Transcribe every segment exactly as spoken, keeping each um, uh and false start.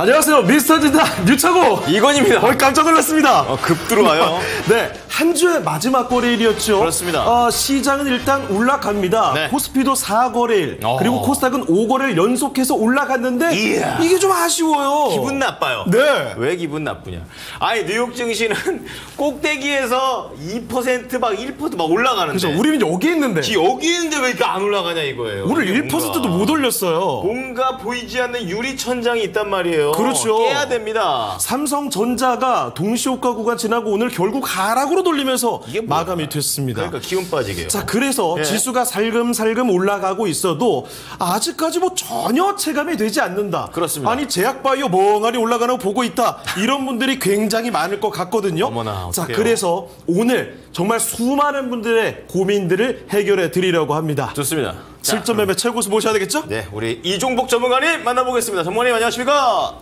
안녕하세요. 미스터 진단 유창호 이건입니다. 어, 깜짝 놀랐습니다. 어, 급 들어와요. 네, 한 주의 마지막 거래일이었죠. 그렇습니다. 어, 시장은 일단 올라갑니다. 네. 코스피도 사 거래일, 어. 그리고 코스닥은 오 거래일 연속해서 올라갔는데 이야. 이게 좀 아쉬워요. 기분 나빠요. 네. 왜 기분 나쁘냐? 아니 뉴욕 증시는 꼭대기에서 이 퍼센트 막 일 퍼센트 막 올라가는데. 그래서 우리는 여기 있는데. 지 여기 있는데 왜 이렇게 안 올라가냐 이거예요. 오늘 일 퍼센트도 못 올렸어요. 뭔가 보이지 않는 유리 천장이 있단 말이에요. 그렇죠. 깨야 됩니다. 삼성전자가 동시효과 구간 지나고 오늘 결국 하락으로 돌리면서 이게 뭐야? 마감이 됐습니다. 그러니까 기운 빠지게요. 자, 그래서 예. 지수가 살금살금 올라가고 있어도 아직까지 뭐 전혀 체감이 되지 않는다. 그렇습니다. 아니, 제약바이오 멍하니 올라가는 거 보고 있다. 이런 분들이 굉장히 많을 것 같거든요. 어머나, 자, 어떡해요. 그래서 오늘 정말 수많은 분들의 고민들을 해결해 드리려고 합니다. 좋습니다. 실전 매매 최고수 모셔야 되겠죠? 네, 우리 이종복 전문가님 만나보겠습니다. 전문가님 안녕하십니까?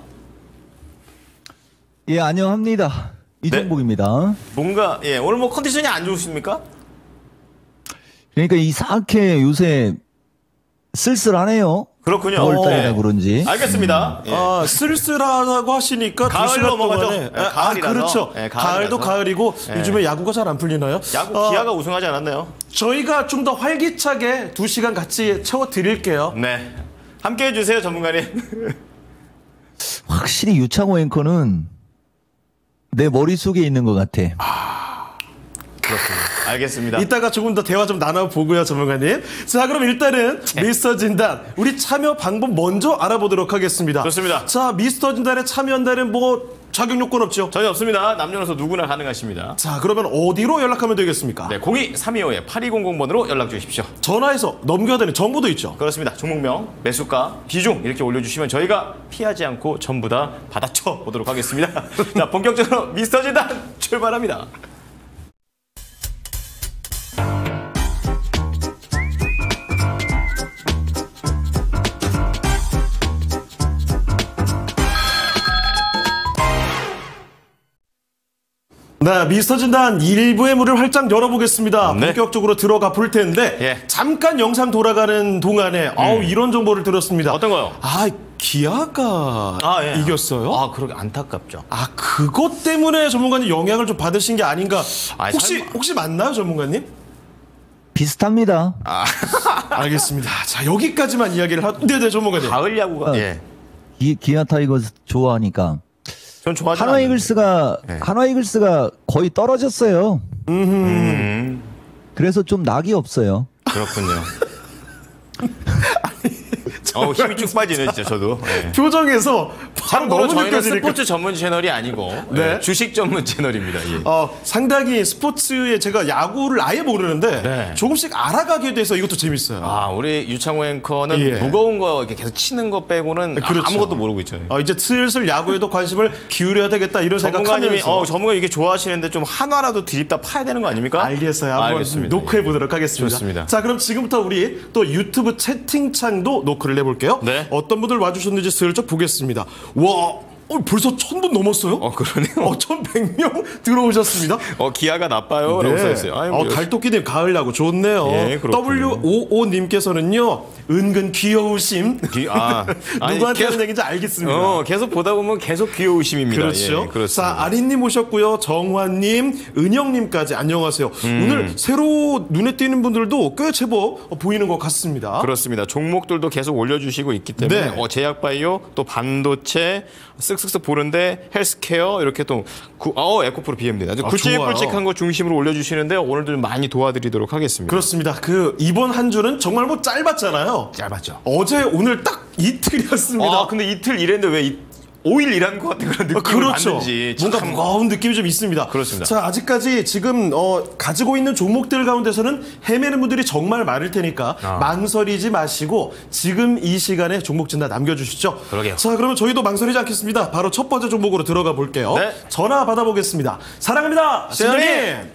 예, 안녕합니다. 이종복입니다. 뭔가 예 오늘 뭐 컨디션이 안 좋으십니까? 그러니까 이상하게 요새 쓸쓸하네요. 그렇군요. 겨울달이라 네. 그런지. 알겠습니다. 예. 아, 쓸쓸하다고 하시니까 가을 두 시간 넘어가죠. 동안에 네, 아, 가을이라서. 그렇죠. 네, 가을도 가을이라서. 가을이고 네. 요즘에 야구가 잘 안 풀리나요? 야구 어, 기아가 우승하지 않았나요? 저희가 좀 더 활기차게 두 시간 같이 채워드릴게요. 네. 함께 해주세요, 전문가님. 확실히 유창호 앵커는 내 머릿속에 있는 것 같아. 그렇습니다. 알겠습니다. 이따가 조금 더 대화 좀 나눠보고요, 전문가님. 자, 그럼 일단은 미스터 진단, 우리 참여 방법 먼저 알아보도록 하겠습니다. 좋습니다. 자, 미스터 진단에 참여한다는 뭐 자격 요건 없죠? 전혀 없습니다. 남녀노소 누구나 가능하십니다. 자, 그러면 어디로 연락하면 되겠습니까? 네, 공이 삼이오 팔이공공 번으로 연락 주십시오. 전화해서 넘겨야 되는 정보도 있죠. 그렇습니다. 종목명, 매수가, 비중 이렇게 올려주시면 저희가 피하지 않고 전부 다 받아쳐 보도록 하겠습니다. 자, 본격적으로 미스터 진단 출발합니다. 네, 미스터 진단 일 부의 문을 활짝 열어보겠습니다. 네. 본격적으로 들어가 볼 텐데 예. 잠깐 영상 돌아가는 동안에 아우 이런 정보를 들었습니다. 어떤 거요? 아, 기아가 아, 예. 이겼어요? 아, 그러게 안타깝죠. 아, 그것 때문에 전문가님 영향을 좀 받으신 게 아닌가? 아니, 혹시 설마. 혹시 맞나요, 전문가님? 비슷합니다. 알겠습니다. 자, 여기까지만 이야기를 하. 네, 네, 전문가님. 가을 야구가 어. 예. 기, 기아 타이거즈 좋아하니까. 전 좋아하지 한화 이글스가 네. 한화 이글스가 거의 떨어졌어요. 음, 그래서 좀 낙이 없어요. 그렇군요. 어, 힘이 쭉 빠지네 진짜 저도. 예. 표정에서 바로 참고로 너무 저희는 느껴지니까. 스포츠 전문 채널이 아니고 네. 예, 주식 전문 채널입니다. 예. 어, 상당히 스포츠에 제가 야구를 아예 모르는데 네. 조금씩 알아가게 돼서 이것도 재밌어요. 아, 우리 유창호 앵커는 예. 무거운 거 이렇게 계속 치는 거 빼고는 그렇죠. 아무것도 모르고 있죠. 어, 이제 슬슬 야구에도 관심을 기울여야 되겠다 이런 전문가님이 생각하면서 어, 전문가 이게 좋아하시는데 좀 한화라도 드립다 파야 되는 거 아닙니까? 알겠어요. 한번 알겠습니다. 노크해 보도록 하겠습니다. 좋습니다. 자, 그럼 지금부터 우리 또 유튜브 채팅창도 노크를 해볼게요. 네. 어떤 분들 와주셨는지 슬쩍 보겠습니다. 와, 어, 벌써 천 분 넘었어요? 어, 그러네요. 어, 천백 명 들어오셨습니다. 어, 기아가 나빠요. 라고 써있어요. 아유, 어, 뭐 달토끼님 가을 야구 좋네요. 예, 그렇군요. 더블유 오오님께서는요 은근 귀여우심. 기- 아, 아니, 누구한테 계속- 하는 얘기인지 알겠습니다. 어, 계속 보다 보면 계속 귀여우심입니다. 그렇죠. 예, 그렇습니다. 자, 아린님 오셨고요. 정환님, 은영님까지 안녕하세요. 음. 오늘 새로 눈에 띄는 분들도 꽤 제법 보이는 것 같습니다. 그렇습니다. 종목들도 계속 올려주시고 있기 때문에 네. 어, 제약바이오, 또 반도체, 쓱쓱쓱 보는데 헬스케어 이렇게 또 구, 어, 에코프로 비엠입니다. 아, 굵직굵직한 거 중심으로 올려주시는데 오늘도 좀 많이 도와드리도록 하겠습니다. 그렇습니다. 그 이번 한 주는 정말 뭐 짧았잖아요. 짧았죠. 어제 오늘 딱 이틀이었습니다. 아, 근데 이틀 일했는데 왜 이, 오 일 일한 것 같은 그런 느낌이 그렇죠. 받는지 뭔가 참- 무거운 느낌이 좀 있습니다. 그렇습니다. 자, 아직까지 지금 어, 가지고 있는 종목들 가운데서는 헤매는 분들이 정말 많을 테니까 아. 망설이지 마시고 지금 이 시간에 종목 진단 남겨주시죠. 그러게요. 자, 그러면 저희도 망설이지 않겠습니다. 바로 첫 번째 종목으로 들어가 볼게요. 네. 전화 받아보겠습니다. 사랑합니다, 세연님. 신현님.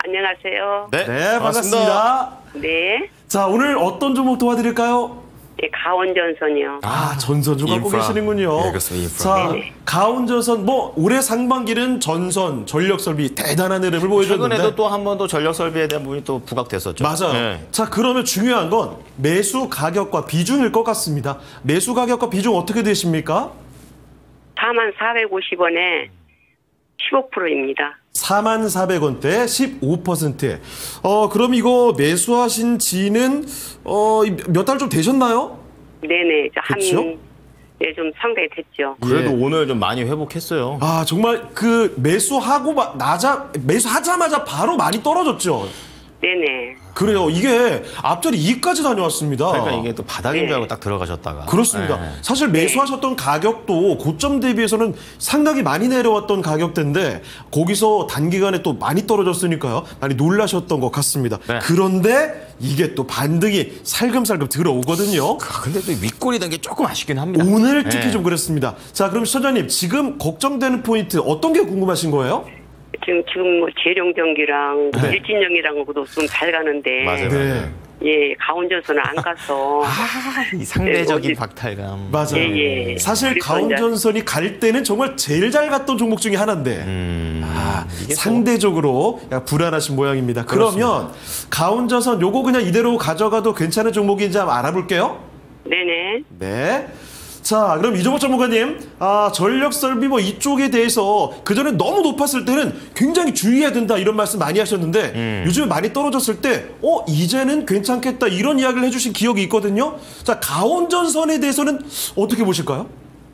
안녕하세요. 네, 네, 반갑습니다. 네. 자, 오늘 어떤 종목 도와드릴까요? 네, 가원전선이요. 아, 전선 좀 갖고 인프라. 계시는군요. 네, 그렇습니다. 인프라. 자, 네네. 가온전선 뭐 올해 상반기는 전선, 전력설비 대단한 흐름을 보여줬는데 최근에도 또 한 번 더 전력 설비에 대한 부분이 또 부각됐었죠. 맞아요. 네. 자, 그러면 중요한 건 매수 가격과 비중일 것 같습니다. 매수 가격과 비중 어떻게 되십니까? 사만 사백오십 원에 십오 퍼센트입니다. 사만 사백 원대 십오 퍼센트. 어, 그럼 이거 매수하신 지는 어, 몇 달 좀 되셨나요? 네네. 한, 그쵸? 네, 좀 상당히 됐죠. 그래도 예. 오늘 좀 많이 회복했어요. 아, 정말 그 매수하고 마- 나자 매수하자마자 바로 많이 떨어졌죠. 네네. 그래요. 이게 앞자리 이까지 다녀왔습니다. 그러니까 이게 또 바닥인 네. 줄 알고 딱 들어가셨다가. 그렇습니다. 네. 사실 매수하셨던 가격도 고점 대비해서는 상당히 많이 내려왔던 가격대인데 거기서 단기간에 또 많이 떨어졌으니까요. 많이 놀라셨던 것 같습니다. 네. 그런데 이게 또 반등이 살금살금 들어오거든요. 아, 근데 또 윗골이 된 게 조금 아쉽긴 합니다. 오늘 특히 네. 좀 그렇습니다. 자, 그럼 시청자님 지금 걱정되는 포인트 어떤 게 궁금하신 거예요? 지금, 지금 뭐 재룡전기랑 네. 일진전기랑 것도 좀 잘 가는데. 맞아요. 네. 예, 강원전선은 안 가서. 아, 이 상대적인 네, 어디- 박탈감. 맞아요. 예, 예. 사실 그래서 가온전선이 갈 때는 정말 제일 잘 갔던 종목 중에 하나인데 음, 아, 이게 또- 상대적으로 약간 불안하신 모양입니다. 그러면 가온전선 요거 그냥 이대로 가져가도 괜찮은 종목인지 한번 알아볼게요. 네네. 네. 자, 그럼 이종호 전문가님, 아, 전력 설비 뭐 이쪽에 대해서 그전에 너무 높았을 때는 굉장히 주의해야 된다 이런 말씀 많이 하셨는데 음. 요즘에 많이 떨어졌을 때, 어, 이제는 괜찮겠다 이런 이야기를 해주신 기억이 있거든요. 자, 가온전선에 대해서는 어떻게 보실까요?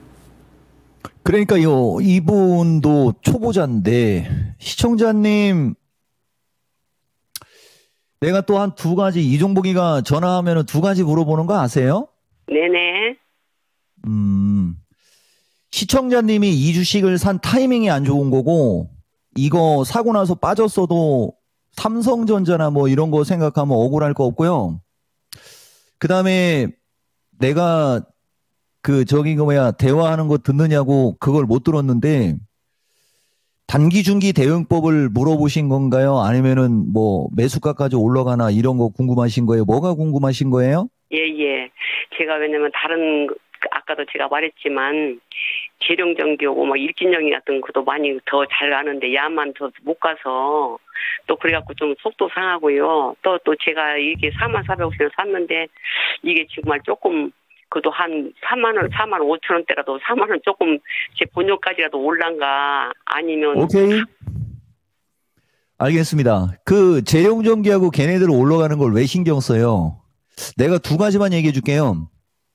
그러니까요, 이분도 초보자인데, 시청자님, 내가 또 한 두 가지, 이종복이가 전화하면 두 가지 물어보는 거 아세요? 네네. 음, 시청자님이 이 주식을 산 타이밍이 안 좋은 거고, 이거 사고 나서 빠졌어도 삼성전자나 뭐 이런 거 생각하면 억울할 거 없고요. 그 다음에 내가 그 저기 그 뭐야 대화하는 거 듣느냐고 그걸 못 들었는데 단기 중기 대응법을 물어보신 건가요? 아니면은 뭐 매수가까지 올라가나 이런 거 궁금하신 거예요? 뭐가 궁금하신 거예요? 예, 예. 제가 왜냐면 다른, 그 아까도 제가 말했지만, 재룡전기하고 뭐 일진전기 같은 것도 많이 더 잘 가는데, 야만 더 못 가서, 또 그래갖고 좀 속도 상하고요. 또, 또 제가 이게 사만 사백오십 원을 샀는데, 이게 정말 조금, 그래도 한 사만 원, 사만 오천 원대라도 사만 원 조금 제 본전까지라도 올란가, 아니면. 오케이. 알겠습니다. 그 재룡전기하고 걔네들 올라가는 걸 왜 신경 써요? 내가 두 가지만 얘기해 줄게요.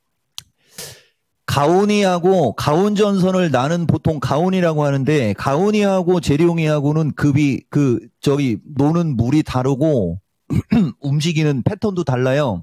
가온이하고 가온전선을 나는 보통 가온이라고 하는데 가온이하고 재룡이하고는 급이 그 저기 노는 물이 다르고 움직이는 패턴도 달라요.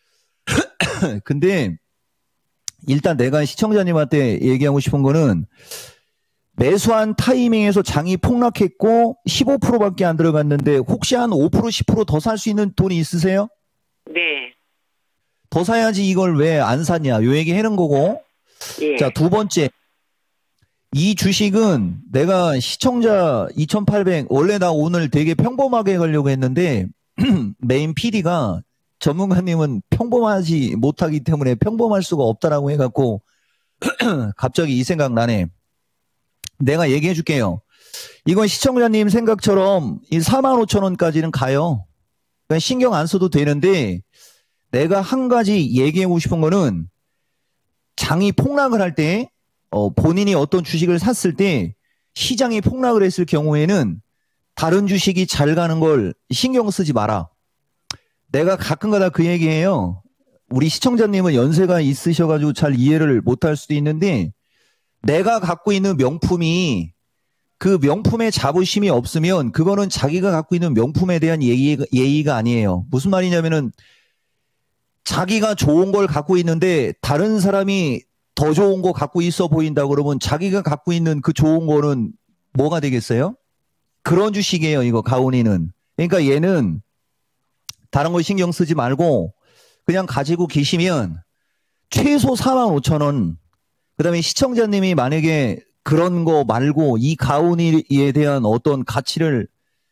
근데 일단 내가 시청자님한테 얘기하고 싶은 거는 매수한 타이밍에서 장이 폭락했고 십오 퍼센트밖에 안 들어갔는데 혹시 한 오 퍼센트 십 퍼센트 더 살 수 있는 돈이 있으세요? 네. 더 사야지 이걸 왜 안 샀냐 요 얘기 하는 거고. 예. 자, 두 번째. 이 주식은 내가 시청자 이천팔백 원래 나 오늘 되게 평범하게 가려고 했는데 메인 피디가 전문가님은 평범하지 못하기 때문에 평범할 수가 없다라고 해갖고 갑자기 이 생각 나네. 내가 얘기해 줄게요. 이건 시청자님 생각처럼 이 사만 오천 원까지는 가요. 그러니까 신경 안 써도 되는데 내가 한 가지 얘기하고 싶은 거는 장이 폭락을 할 때 어, 본인이 어떤 주식을 샀을 때 시장이 폭락을 했을 경우에는 다른 주식이 잘 가는 걸 신경 쓰지 마라. 내가 가끔가다 그 얘기해요. 우리 시청자님은 연세가 있으셔가지고 잘 이해를 못할 수도 있는데 내가 갖고 있는 명품이 그 명품에 자부심이 없으면 그거는 자기가 갖고 있는 명품에 대한 예의, 예의가 아니에요. 무슨 말이냐면은 자기가 좋은 걸 갖고 있는데 다른 사람이 더 좋은 거 갖고 있어 보인다 그러면 자기가 갖고 있는 그 좋은 거는 뭐가 되겠어요? 그런 주식이에요, 이거 가온이는. 그러니까 얘는 다른 거 신경 쓰지 말고 그냥 가지고 계시면 최소 사만 오천 원. 그다음에 시청자님이 만약에 그런 거 말고 이 가온이에 대한 어떤 가치를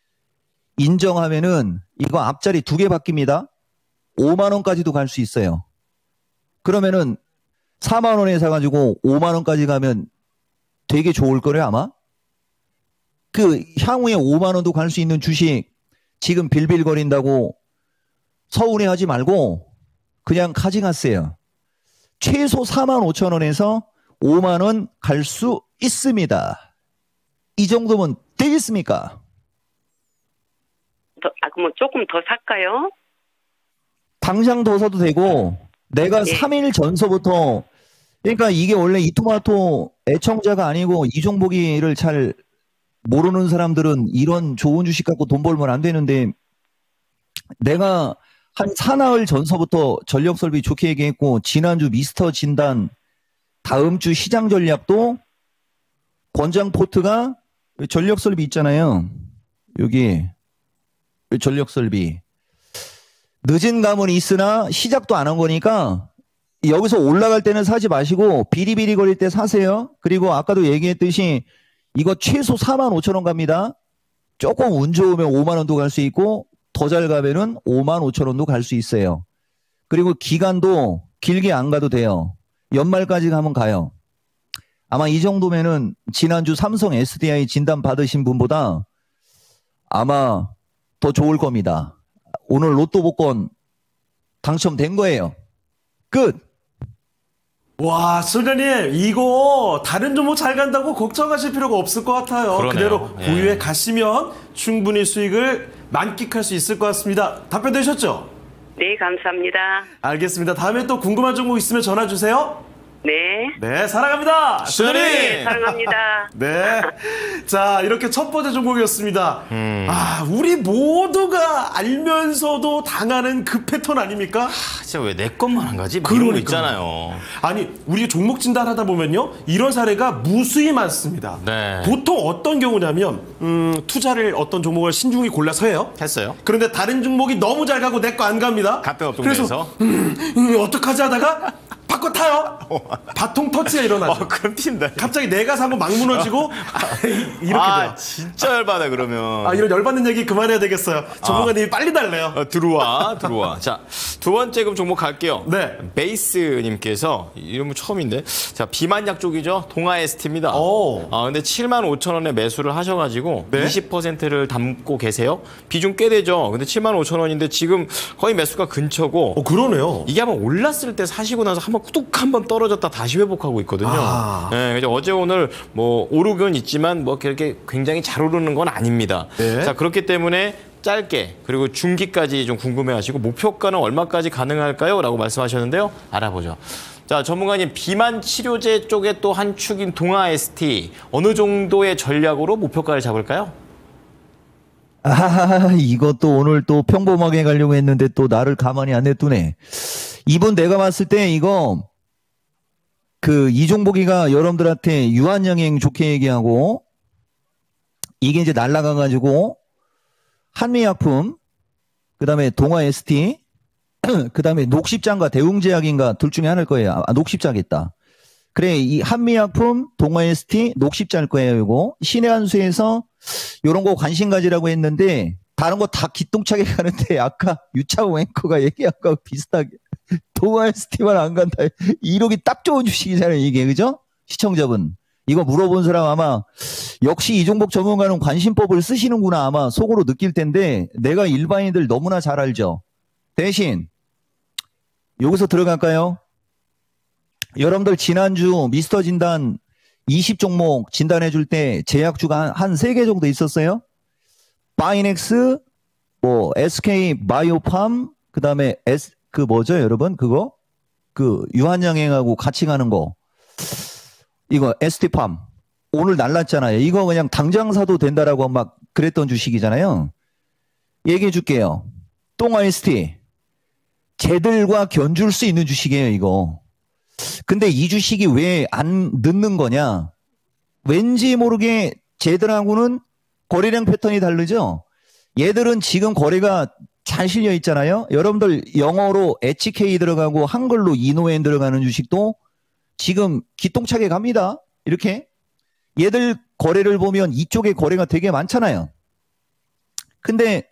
인정하면은 이거 앞자리 두 개 바뀝니다. 오만 원까지도 갈 수 있어요. 그러면은 사만 원에 사가지고 오만 원까지 가면 되게 좋을 거래요, 아마? 그 향후에 오만 원도 갈 수 있는 주식 지금 빌빌거린다고 서운해하지 말고 그냥 가져가세요. 최소 사만 오천 원에서 오만 원 갈 수 있습니다. 이 정도면 되겠습니까? 더, 아, 그러면 조금 더 살까요? 당장 더 사도 되고 내가 네. 삼 일 전서부터 그러니까 이게 원래 이토마토 애청자가 아니고 이종복이를 잘 모르는 사람들은 이런 좋은 주식 갖고 돈 벌면 안 되는데 내가 한 사나흘 전서부터 전력 설비 좋게 얘기했고 지난주 미스터 진단 다음 주 시장 전략도 권장 포트가 전력 설비 있잖아요. 여기 전력 설비 늦은 감은 있으나 시작도 안 한 거니까 여기서 올라갈 때는 사지 마시고 비리비리 거릴 때 사세요. 그리고 아까도 얘기했듯이 이거 최소 사만 오천 원 갑니다. 조금 운 좋으면 오만 원도 갈 수 있고 더 잘 가면은 오만 오천 원도 갈 수 있어요. 그리고 기간도 길게 안 가도 돼요. 연말까지 가면 가요. 아마 이 정도면은 지난주 삼성 에스디아이 진단 받으신 분보다 아마 더 좋을 겁니다. 오늘 로또 복권 당첨된 거예요. 끝. 와, 소장님, 이거 다른 종목 잘 간다고 걱정하실 필요가 없을 것 같아요. 그러네요. 그대로 예. 보유에 가시면 충분히 수익을 만끽할 수 있을 것 같습니다. 답변 되셨죠? 네, 감사합니다. 알겠습니다. 다음에 또 궁금한 종목 있으면 전화 주세요. 네. 네, 사랑합니다. 수장님! 소장님! 사랑합니다. 네. 자, 이렇게 첫 번째 종목이었습니다. 음. 아, 우리 모두가 알면서도 당하는 그 패턴 아닙니까? 아, 진짜 왜 내 것만 안 가지? 막 이런 거 그러니까요. 있잖아요. 아니, 우리 종목 진단하다 보면요, 이런 사례가 무수히 많습니다. 네. 보통 어떤 경우냐면, 음, 투자를 어떤 종목을 신중히 골라서 해요. 했어요. 그런데 다른 종목이 너무 잘 가고 내 거 안 갑니다. 갓병 그래서 업종에서. 음, 음, 어떡하지 하다가 바꿔 타요. 바통 터치가 일어나죠. 어, 그럼 튄다. 갑자기 내가 산 거 막 무너지고 이렇게 아, 돼요. 진짜 열받아 그러면. 아, 이런 열받는 얘기 그만해야 되겠어요. 전문가님이 빨리 달래요. 어, 들어와, 들어와. 자, 두 번째 그럼 종목 갈게요. 네. 베이스님께서, 이러면 처음인데. 자, 비만약 쪽이죠. 동아에스티입니다. 오. 아, 근데 칠만 오천 원에 매수를 하셔가지고 네? 이십 퍼센트를 담고 계세요. 비중 꽤 되죠. 근데 칠만 오천 원인데 지금 거의 매수가 근처고. 어, 그러네요. 이게 한번 올랐을 때 사시고 나서 한번 뚝 한번 떨어졌다 다시 회복하고 있거든요. 아. 네, 그래서 어제 오늘 뭐 오르긴 있지만 뭐 그렇게 굉장히 잘 오르는 건 아닙니다. 네. 자, 그렇기 때문에 짧게 그리고 중기까지 좀 궁금해하시고 목표가는 얼마까지 가능할까요? 라고 말씀하셨는데요. 알아보죠. 자, 전문가님 비만 치료제 쪽에 또 한 축인 동아에스티 어느 정도의 전략으로 목표가를 잡을까요? 아, 이것도 오늘 또 평범하게 가려고 했는데 또 나를 가만히 안 냅두네. 이번 내가 봤을 때 이거 그 이종복이가 여러분들한테 유한양행 좋게 얘기하고 이게 이제 날라가가지고 한미약품 그다음에 동아에스티 그다음에 녹십자인가 대웅제약인가 둘 중에 하나일 거예요. 아, 녹십자겠다. 그래, 이 한미약품 동아에스티 녹십자일 거예요. 이거 신의 한수에서 이런 거 관심 가지라고 했는데 다른 거 다 기똥차게 가는데 아까 유창호 앵커가 얘기한 거 비슷하게 동아에스티만 안 간다. 이러기 딱 좋은 주식이잖아요, 이게. 그죠? 시청자분. 이거 물어본 사람 아마 역시 이종복 전문가는 관심법을 쓰시는구나 아마 속으로 느낄 텐데 내가 일반인들 너무나 잘 알죠. 대신 여기서 들어갈까요? 여러분들 지난주 미스터 진단 이십 종목 진단해 줄 때 제약주가 한 세 개 정도 있었어요. 바이넥스, 뭐 에스케이 바이오팜, 그 다음에 S 그 뭐죠, 여러분? 그거? 그 유한양행하고 같이 가는 거. 이거 에스티팜. 오늘 날랐잖아요. 이거 그냥 당장 사도 된다라고 막 그랬던 주식이잖아요. 얘기해 줄게요. 동아에스티. 쟤들과 견줄 수 있는 주식이에요, 이거. 근데 이 주식이 왜 안 늦는 거냐? 왠지 모르게 쟤들하고는 거래량 패턴이 다르죠? 얘들은 지금 거래가 잘 실려 있잖아요. 여러분들 영어로 에이치케이 들어가고 한글로 이노엔 들어가는 주식도 지금 기똥차게 갑니다. 이렇게. 얘들 거래를 보면 이쪽에 거래가 되게 많잖아요. 근데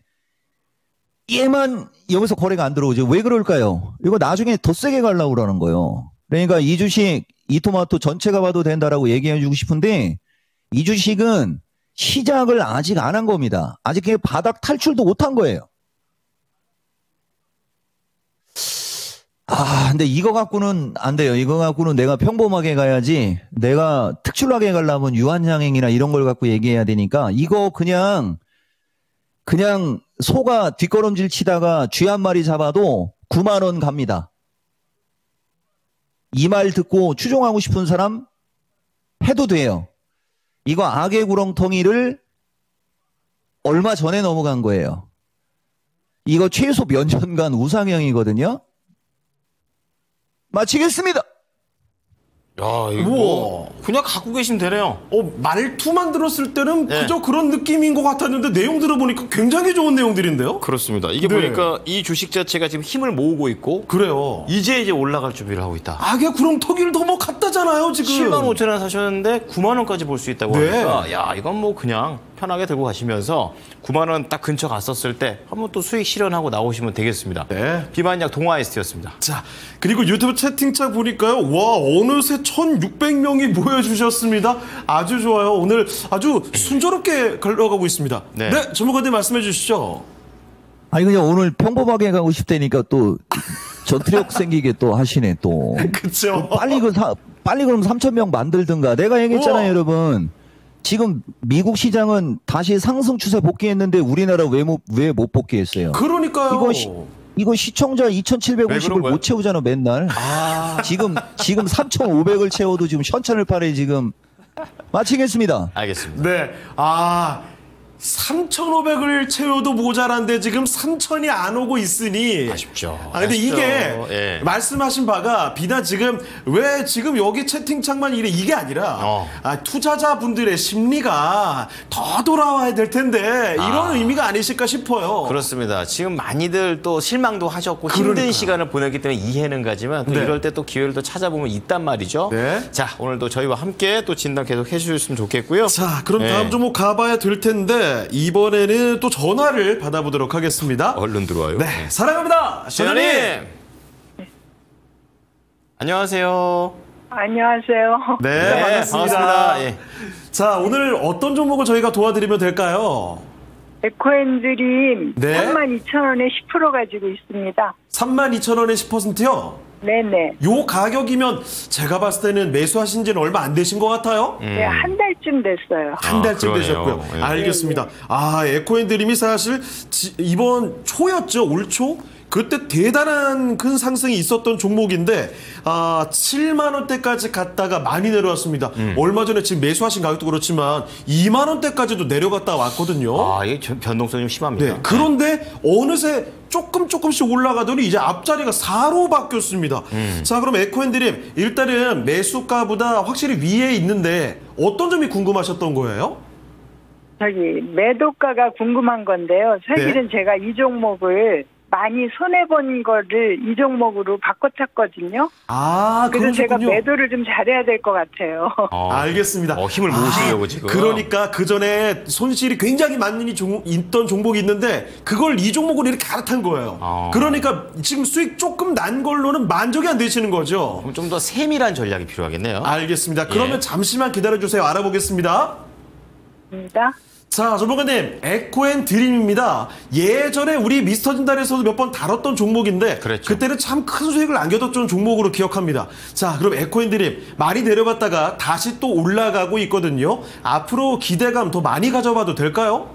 얘만 여기서 거래가 안 들어오죠. 왜 그럴까요? 이거 나중에 더 세게 가려고 그러는 거예요. 그러니까 이 주식 이토마토 전체가 봐도 된다라고 얘기해 주고 싶은데 이 주식은 시작을 아직 안 한 겁니다. 아직 그냥 바닥 탈출도 못 한 거예요. 아, 근데 이거 갖고는 안 돼요. 이거 갖고는 내가 평범하게 가야지. 내가 특출나게 가려면 유한양행이나 이런 걸 갖고 얘기해야 되니까 이거 그냥 그냥 소가 뒷걸음질 치다가 쥐 한 마리 잡아도 구만 원 갑니다. 이 말 듣고 추종하고 싶은 사람 해도 돼요. 이거 악의 구렁텅이를 얼마 전에 넘어간 거예요. 이거 최소 몇 년간 우상향이거든요. 마치겠습니다. 야, 이거 우와. 그냥 갖고 계시면 되네요. 어, 말투만 들었을 때는 네. 그저 그런 느낌인 것 같았는데 내용 들어보니까 굉장히 좋은 내용들인데요? 그렇습니다. 이게 네. 보니까 이 주식 자체가 지금 힘을 모으고 있고 그래요. 이제 이제 올라갈 준비를 하고 있다. 악의 구렁텅이를 넘어갔다잖아요, 지금. 칠만 오천 원 사셨는데 구만 원까지 볼 수 있다고 네. 하니까 야, 이건 뭐 그냥 편하게 들고 가시면서 구만 원 딱 근처 갔었을 때 한번 또 수익 실현하고 나오시면 되겠습니다. 네. 비만약 동아에스티였습니다. 자, 그리고 유튜브 채팅창 보니까요. 와, 어느새 천육백 명이 모여주셨습니다. 아주 좋아요. 오늘 아주 순조롭게 걸어가고 있습니다. 네. 네, 전문가님 말씀해 주시죠. 아니 그냥 오늘 평범하게 가고 싶다니까 또 전투력 생기게 또 하시네 또. 그쵸. 빨리 그 사, 빨리 그럼 삼천 명 만들든가. 내가 얘기했잖아요, 우와. 여러분. 지금 미국 시장은 다시 상승 추세 복귀했는데 우리나라 왜 못 왜 못 복귀했어요? 그러니까요. 이거 시, 이거 시청자 왜 이천칠백오십을 그런 거야? 못 채우잖아 맨날. 아, 지금 지금 삼천오백을 채워도 지금 현천을 팔에 지금. 마치겠습니다. 알겠습니다. 네. 아, 삼천오백을 채워도 모자란데 지금 삼천이 안 오고 있으니 아쉽죠. 아 근데 아쉽죠. 이게 예. 말씀하신 바가 비단 지금 왜 지금 여기 채팅창만 이래 이게 아니라 어. 아, 투자자분들의 심리가 더 돌아와야 될 텐데 이런 아. 의미가 아니실까 싶어요. 그렇습니다. 지금 많이들 또 실망도 하셨고 힘든 그러니까요. 시간을 보냈기 때문에 이해는 가지만 또 네. 이럴 때 또 기회를 또 찾아보면 있단 말이죠. 네. 자, 오늘도 저희와 함께 또 진단 계속 해주셨으면 좋겠고요. 자, 그럼 네. 다음 종목 가봐야 될 텐데 이번에는 또 전화를 받아보도록 하겠습니다. 얼른 들어와요. 네, 사랑합니다, 시현님. 시현님. 안녕하세요. 안녕하세요. 네, 네, 반갑습니다. 반갑습니다. 예. 자, 오늘 어떤 종목을 저희가 도와드리면 될까요? 에코엔드림 네. 삼만 이천 원에 십 퍼센트 가지고 있습니다. 삼만 이천 원에 십 퍼센트요? 네네. 요 가격이면 제가 봤을 때는 매수하신 지는 얼마 안 되신 것 같아요? 네, 한 달쯤 됐어요. 한 아, 달쯤 그러네요. 되셨고요. 예. 알겠습니다. 아, 에코엔드림이 사실 지- 이번 초였죠? 올 초? 그때 대단한 큰 상승이 있었던 종목인데 아, 칠만 원대까지 갔다가 많이 내려왔습니다. 음. 얼마 전에 지금 매수하신 가격도 그렇지만 이만 원대까지도 내려갔다 왔거든요. 아, 이게 저- 변동성이 좀 심합니다. 네. 그런데 어느새 조금 조금씩 올라가더니 이제 앞자리가 사로 바뀌었습니다. 음. 자, 그럼 에코엔드림 일단은 매수가보다 확실히 위에 있는데 어떤 점이 궁금하셨던 거예요? 저기 매도가가 궁금한 건데요. 사실은 네. 제가 이 종목을 많이 손해본 거를 이 종목으로 바꿔 탔거든요. 아, 그래서 제가 그러셨군요. 매도를 좀 잘해야 될 것 같아요. 어, 알겠습니다. 어, 힘을 모으시려고 아, 지금. 그러니까 그 전에 손실이 굉장히 많이 종, 있던 종목이 있는데 그걸 이 종목으로 이렇게 갈아탄 거예요. 어. 그러니까 지금 수익 조금 난 걸로는 만족이 안 되시는 거죠. 그럼 좀 더 세밀한 전략이 필요하겠네요. 알겠습니다. 그러면 예. 잠시만 기다려주세요. 알아보겠습니다. 입니다. 자, 전문가님, 에코앤 드림입니다. 예전에 우리 미스터 진단에서도 몇 번 다뤘던 종목인데 그랬죠. 그때는 참 큰 수익을 안겨뒀던 종목으로 기억합니다. 자, 그럼 에코앤 드림 많이 내려갔다가 다시 또 올라가고 있거든요. 앞으로 기대감 더 많이 가져봐도 될까요?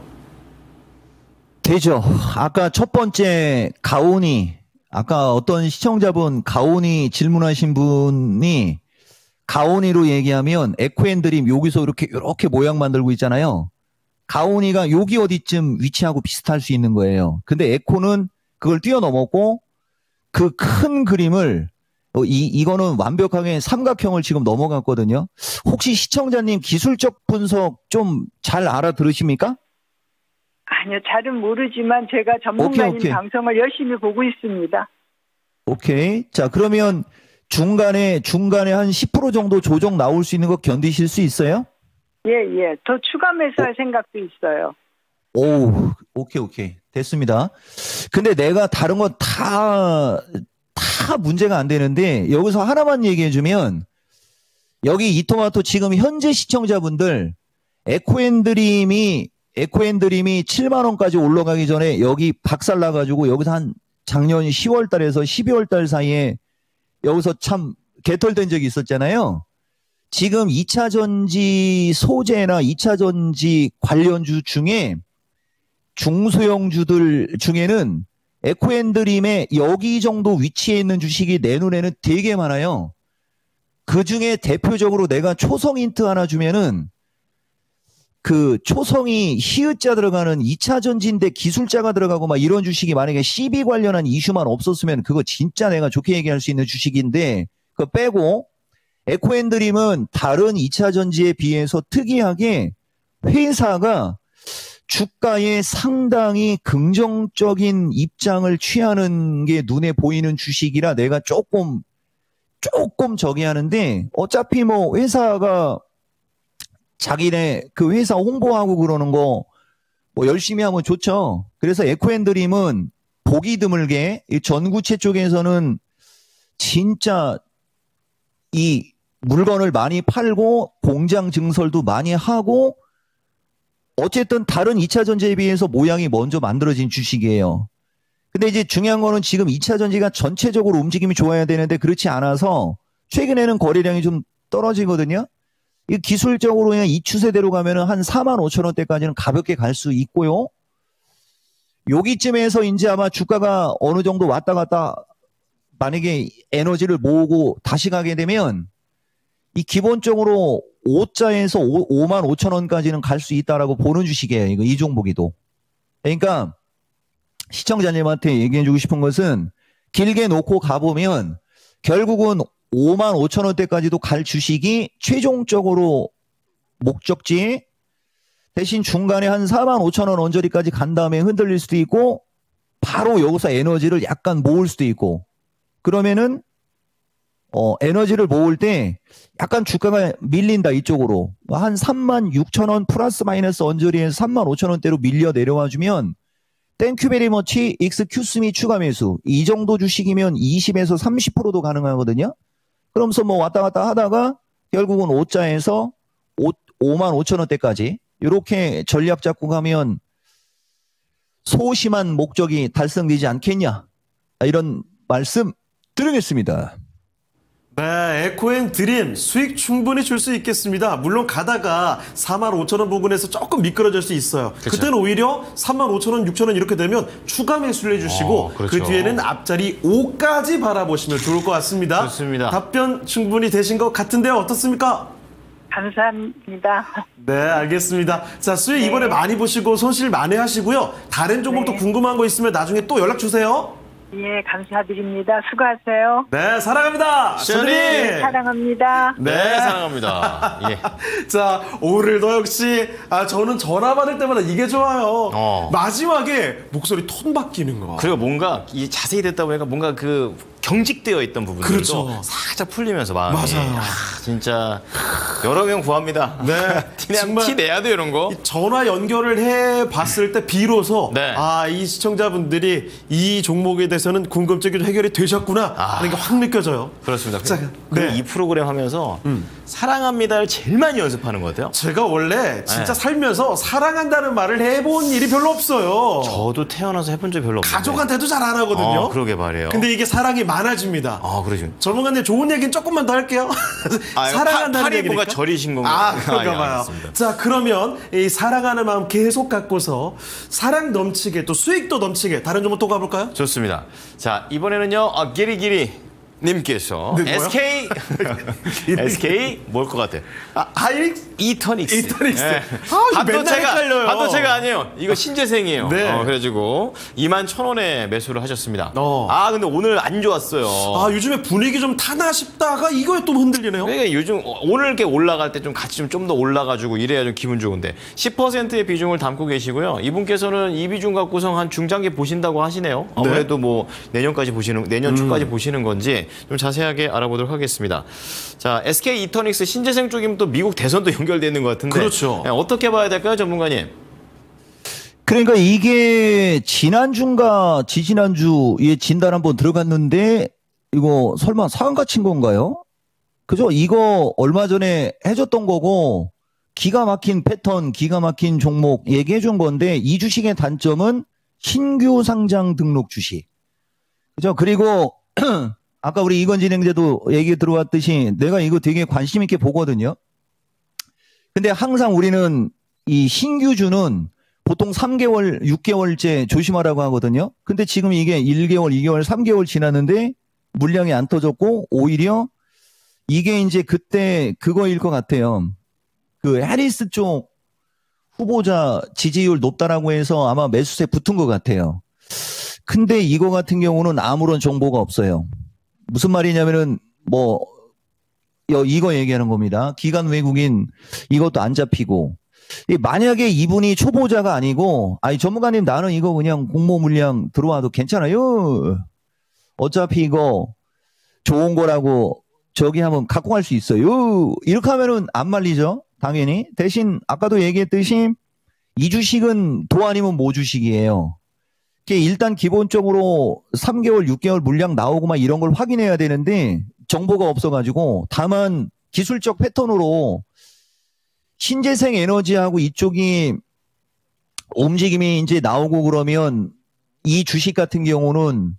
되죠. 아까 첫 번째 가온이 아까 어떤 시청자분 가온이 질문하신 분이 가온이로 얘기하면 에코엔드림 여기서 이렇게 이렇게 모양 만들고 있잖아요. 가온이가 여기 어디쯤 위치하고 비슷할 수 있는 거예요. 근데 에코는 그걸 뛰어넘었고 그 큰 그림을 어, 이 이거는 완벽하게 삼각형을 지금 넘어갔거든요. 혹시 시청자님 기술적 분석 좀 잘 알아들으십니까? 아니요, 잘은 모르지만 제가 전문가님 오케이, 오케이. 방송을 열심히 보고 있습니다. 오케이. 자, 그러면 중간에, 중간에 한 십 퍼센트 정도 조정 나올 수 있는 거 견디실 수 있어요? 예, 예. 더 추가 매수할 생각도 있어요. 오, 오케이, 오케이. 됐습니다. 근데 내가 다른 건 다, 다 문제가 안 되는데, 여기서 하나만 얘기해주면, 여기 이토마토 지금 현재 시청자분들, 에코엔드림이, 에코엔드림이 칠만 원까지 올라가기 전에 여기 박살나가지고 여기서 한 작년 시월 달에서 십이월 달 사이에 여기서 참 개털된 적이 있었잖아요. 지금 이 차 전지 소재나 이 차 전지 관련주 중에 중소형주들 중에는 에코앤드림의 여기 정도 위치에 있는 주식이 내 눈에는 되게 많아요. 그 중에 대표적으로 내가 초성 힌트 하나 주면은 그 초성이 히읗자 들어가는 이 차 전지인데 기술자가 들어가고 막 이런 주식이 만약에 씨비 관련한 이슈만 없었으면 그거 진짜 내가 좋게 얘기할 수 있는 주식인데 그거 빼고 에코앤드림은 다른 이 차 전지에 비해서 특이하게 회사가 주가에 상당히 긍정적인 입장을 취하는 게 눈에 보이는 주식이라 내가 조금 조금 저기 하는데 어차피 뭐 회사가 자기네 그 회사 홍보하고 그러는 거 뭐 열심히 하면 좋죠. 그래서 에코앤드림은 보기 드물게 이 전구체 쪽에서는 진짜 이 물건을 많이 팔고 공장 증설도 많이 하고 어쨌든 다른 이 차 전지에 비해서 모양이 먼저 만들어진 주식이에요. 근데 이제 중요한 거는 지금 이 차 전지가 전체적으로 움직임이 좋아야 되는데 그렇지 않아서 최근에는 거래량이 좀 떨어지거든요. 이 기술적으로 그냥 이 추세대로 가면은 한 사만 오천 원대까지는 가볍게 갈 수 있고요. 여기쯤에서 이제 아마 주가가 어느 정도 왔다 갔다 만약에 에너지를 모으고 다시 가게 되면 이 기본적으로 오자에서 오만 오천 원까지는 갈 수 있다라고 보는 주식이에요. 이거 이 종목이도. 그러니까 시청자님한테 얘기해주고 싶은 것은 길게 놓고 가보면 결국은 오만 오천 원대까지도 갈 주식이 최종적으로 목적지 대신 중간에 한 사만 오천 원 언저리까지 간 다음에 흔들릴 수도 있고 바로 여기서 에너지를 약간 모을 수도 있고 그러면은 어, 에너지를 모을 때 약간 주가가 밀린다 이쪽으로 한 삼만 육천 원 플러스 마이너스 언저리에서 삼만 오천 원대로 밀려 내려와 주면 땡큐 베리 머치 익스큐스미 추가 매수 이 정도 주식이면 이십에서 삼십 퍼센트도 가능하거든요. 그러면서 뭐 왔다 갔다 하다가 결국은 오자에서 오만 오천 원대까지 이렇게 전략 잡고 가면 소심한 목적이 달성되지 않겠냐 이런 말씀 드리겠습니다. 네, 에코앤드림 수익 충분히 줄 수 있겠습니다. 물론 가다가 사만 오천 원 부근에서 조금 미끄러질 수 있어요. 그쵸. 그때는 오히려 삼만 오천 원, 육천 원 이렇게 되면 추가 매수를 해주시고 어, 그렇죠. 그 뒤에는 앞자리 오까지 바라보시면 좋을 것 같습니다. 좋습니다. 답변 충분히 되신 것 같은데요. 어떻습니까? 감사합니다. 네, 알겠습니다. 자, 수익 이번에 네. 많이 보시고 손실 많이 하시고요. 다른 종목도 네. 궁금한 거 있으면 나중에 또 연락 주세요. 예, 감사드립니다. 수고하세요. 네, 사랑합니다. 셔리. 네, 사랑합니다. 네, 네 사랑합니다. 예. 자, 오늘도 역시 아 저는 전화 받을 때마다 이게 좋아요. 어. 마지막에 목소리 톤 바뀌는 거. 그리고 뭔가 이 자세히 듣다 보니까 뭔가 그 경직되어 있던 부분들도 그렇죠. 살짝 풀리면서 마음이 맞아요. 아, 진짜 여러 명 구합니다. 네, 티, 티 내야 돼 이런 거. 전화 연결을 해 봤을 때 비로소 네. 아, 이 시청자분들이 이 종목에 대해서는 궁금증이 좀 해결이 되셨구나 아. 하는 게 확 느껴져요. 그렇습니다. 자, 네. 네. 이 프로그램 하면서 음. 사랑합니다를 제일 많이 연습하는 것 같아요. 제가 원래 진짜 네. 살면서 사랑한다는 말을 해본 일이 별로 없어요. 저도 태어나서 해본 적이 별로 없어요. 가족한테도 잘 안 하거든요. 어, 그러게 말이에요. 근데 이게 사랑이 많아집니다. 아, 그러죠. 전문가님 좋은 얘기는 조금만 더 할게요. 아, 사랑한다는 팔이 얘기니까. 뭐가 절이신 건가요? 아, 그런가 아, 봐요. 알겠습니다. 자, 그러면 이 사랑하는 마음 계속 갖고서 사랑 넘치게 또 수익도 넘치게 다른 종목 또 가볼까요? 좋습니다. 자, 이번에는요. 아, 기리기리 님께서 네, 에스케이 에스케이 뭘 것 같아? 아, 하이닉스? 이터닉스. 이터닉스. 네. 아, 맨날 헷갈려요. 반도체가 아니에요. 이거 신재생이에요. 네. 어, 그래가지고 이만 천 원에 매수를 하셨습니다. 어. 아, 근데 오늘 안 좋았어요. 아, 요즘에 분위기 좀 타나 싶다가 이거에 또 흔들리네요. 그러니까 요즘 오늘 이렇게 올라갈 때 좀 같이 좀 좀 더 올라가지고 이래야 좀 기분 좋은데 십 퍼센트의 비중을 담고 계시고요. 이분께서는 이 비중 갖고서 한 중장기 보신다고 하시네요. 아무래도 네. 뭐 내년까지 보시는 내년 초까지 음. 보시는 건지 좀 자세하게 알아보도록 하겠습니다. 자, 에스케이 이터닉스 신재생 쪽이면 또 미국 대선도 연결되어 있는 것 같은데 그렇죠. 어떻게 봐야 될까요, 전문가님? 그러니까 이게 지난주인가 지지난주에 진단 한번 들어갔는데 이거 설마 상한가 친 건가요? 그죠? 이거 얼마 전에 해줬던 거고 기가 막힌 패턴, 기가 막힌 종목 얘기해 준 건데 이 주식의 단점은 신규 상장 등록 주식. 그죠? 그리고 아까 우리 이건 진행자도 얘기 들어왔듯이 내가 이거 되게 관심 있게 보거든요. 근데 항상 우리는 이 신규주는 보통 삼 개월, 육 개월째 조심하라고 하거든요. 근데 지금 이게 일 개월, 이 개월, 삼 개월 지났는데 물량이 안 터졌고 오히려 이게 이제 그때 그거일 것 같아요. 그 해리스 쪽 후보자 지지율 높다라고 해서 아마 매수세 붙은 것 같아요. 근데 이거 같은 경우는 아무런 정보가 없어요. 무슨 말이냐면은 뭐 이거 얘기하는 겁니다. 기관 외국인 이것도 안 잡히고 만약에 이분이 초보자가 아니고 아니 전문가님 나는 이거 그냥 공모 물량 들어와도 괜찮아요. 어차피 이거 좋은 거라고 저기 하면 갖고 갈 수 있어요. 이렇게 하면은 안 말리죠. 당연히. 대신 아까도 얘기했듯이 이 주식은 도 아니면 모 주식이에요. 일단 기본적으로 삼 개월, 육 개월 물량 나오고 막 이런 걸 확인해야 되는데 정보가 없어가지고 다만 기술적 패턴으로 신재생 에너지하고 이쪽이 움직임이 이제 나오고 그러면 이 주식 같은 경우는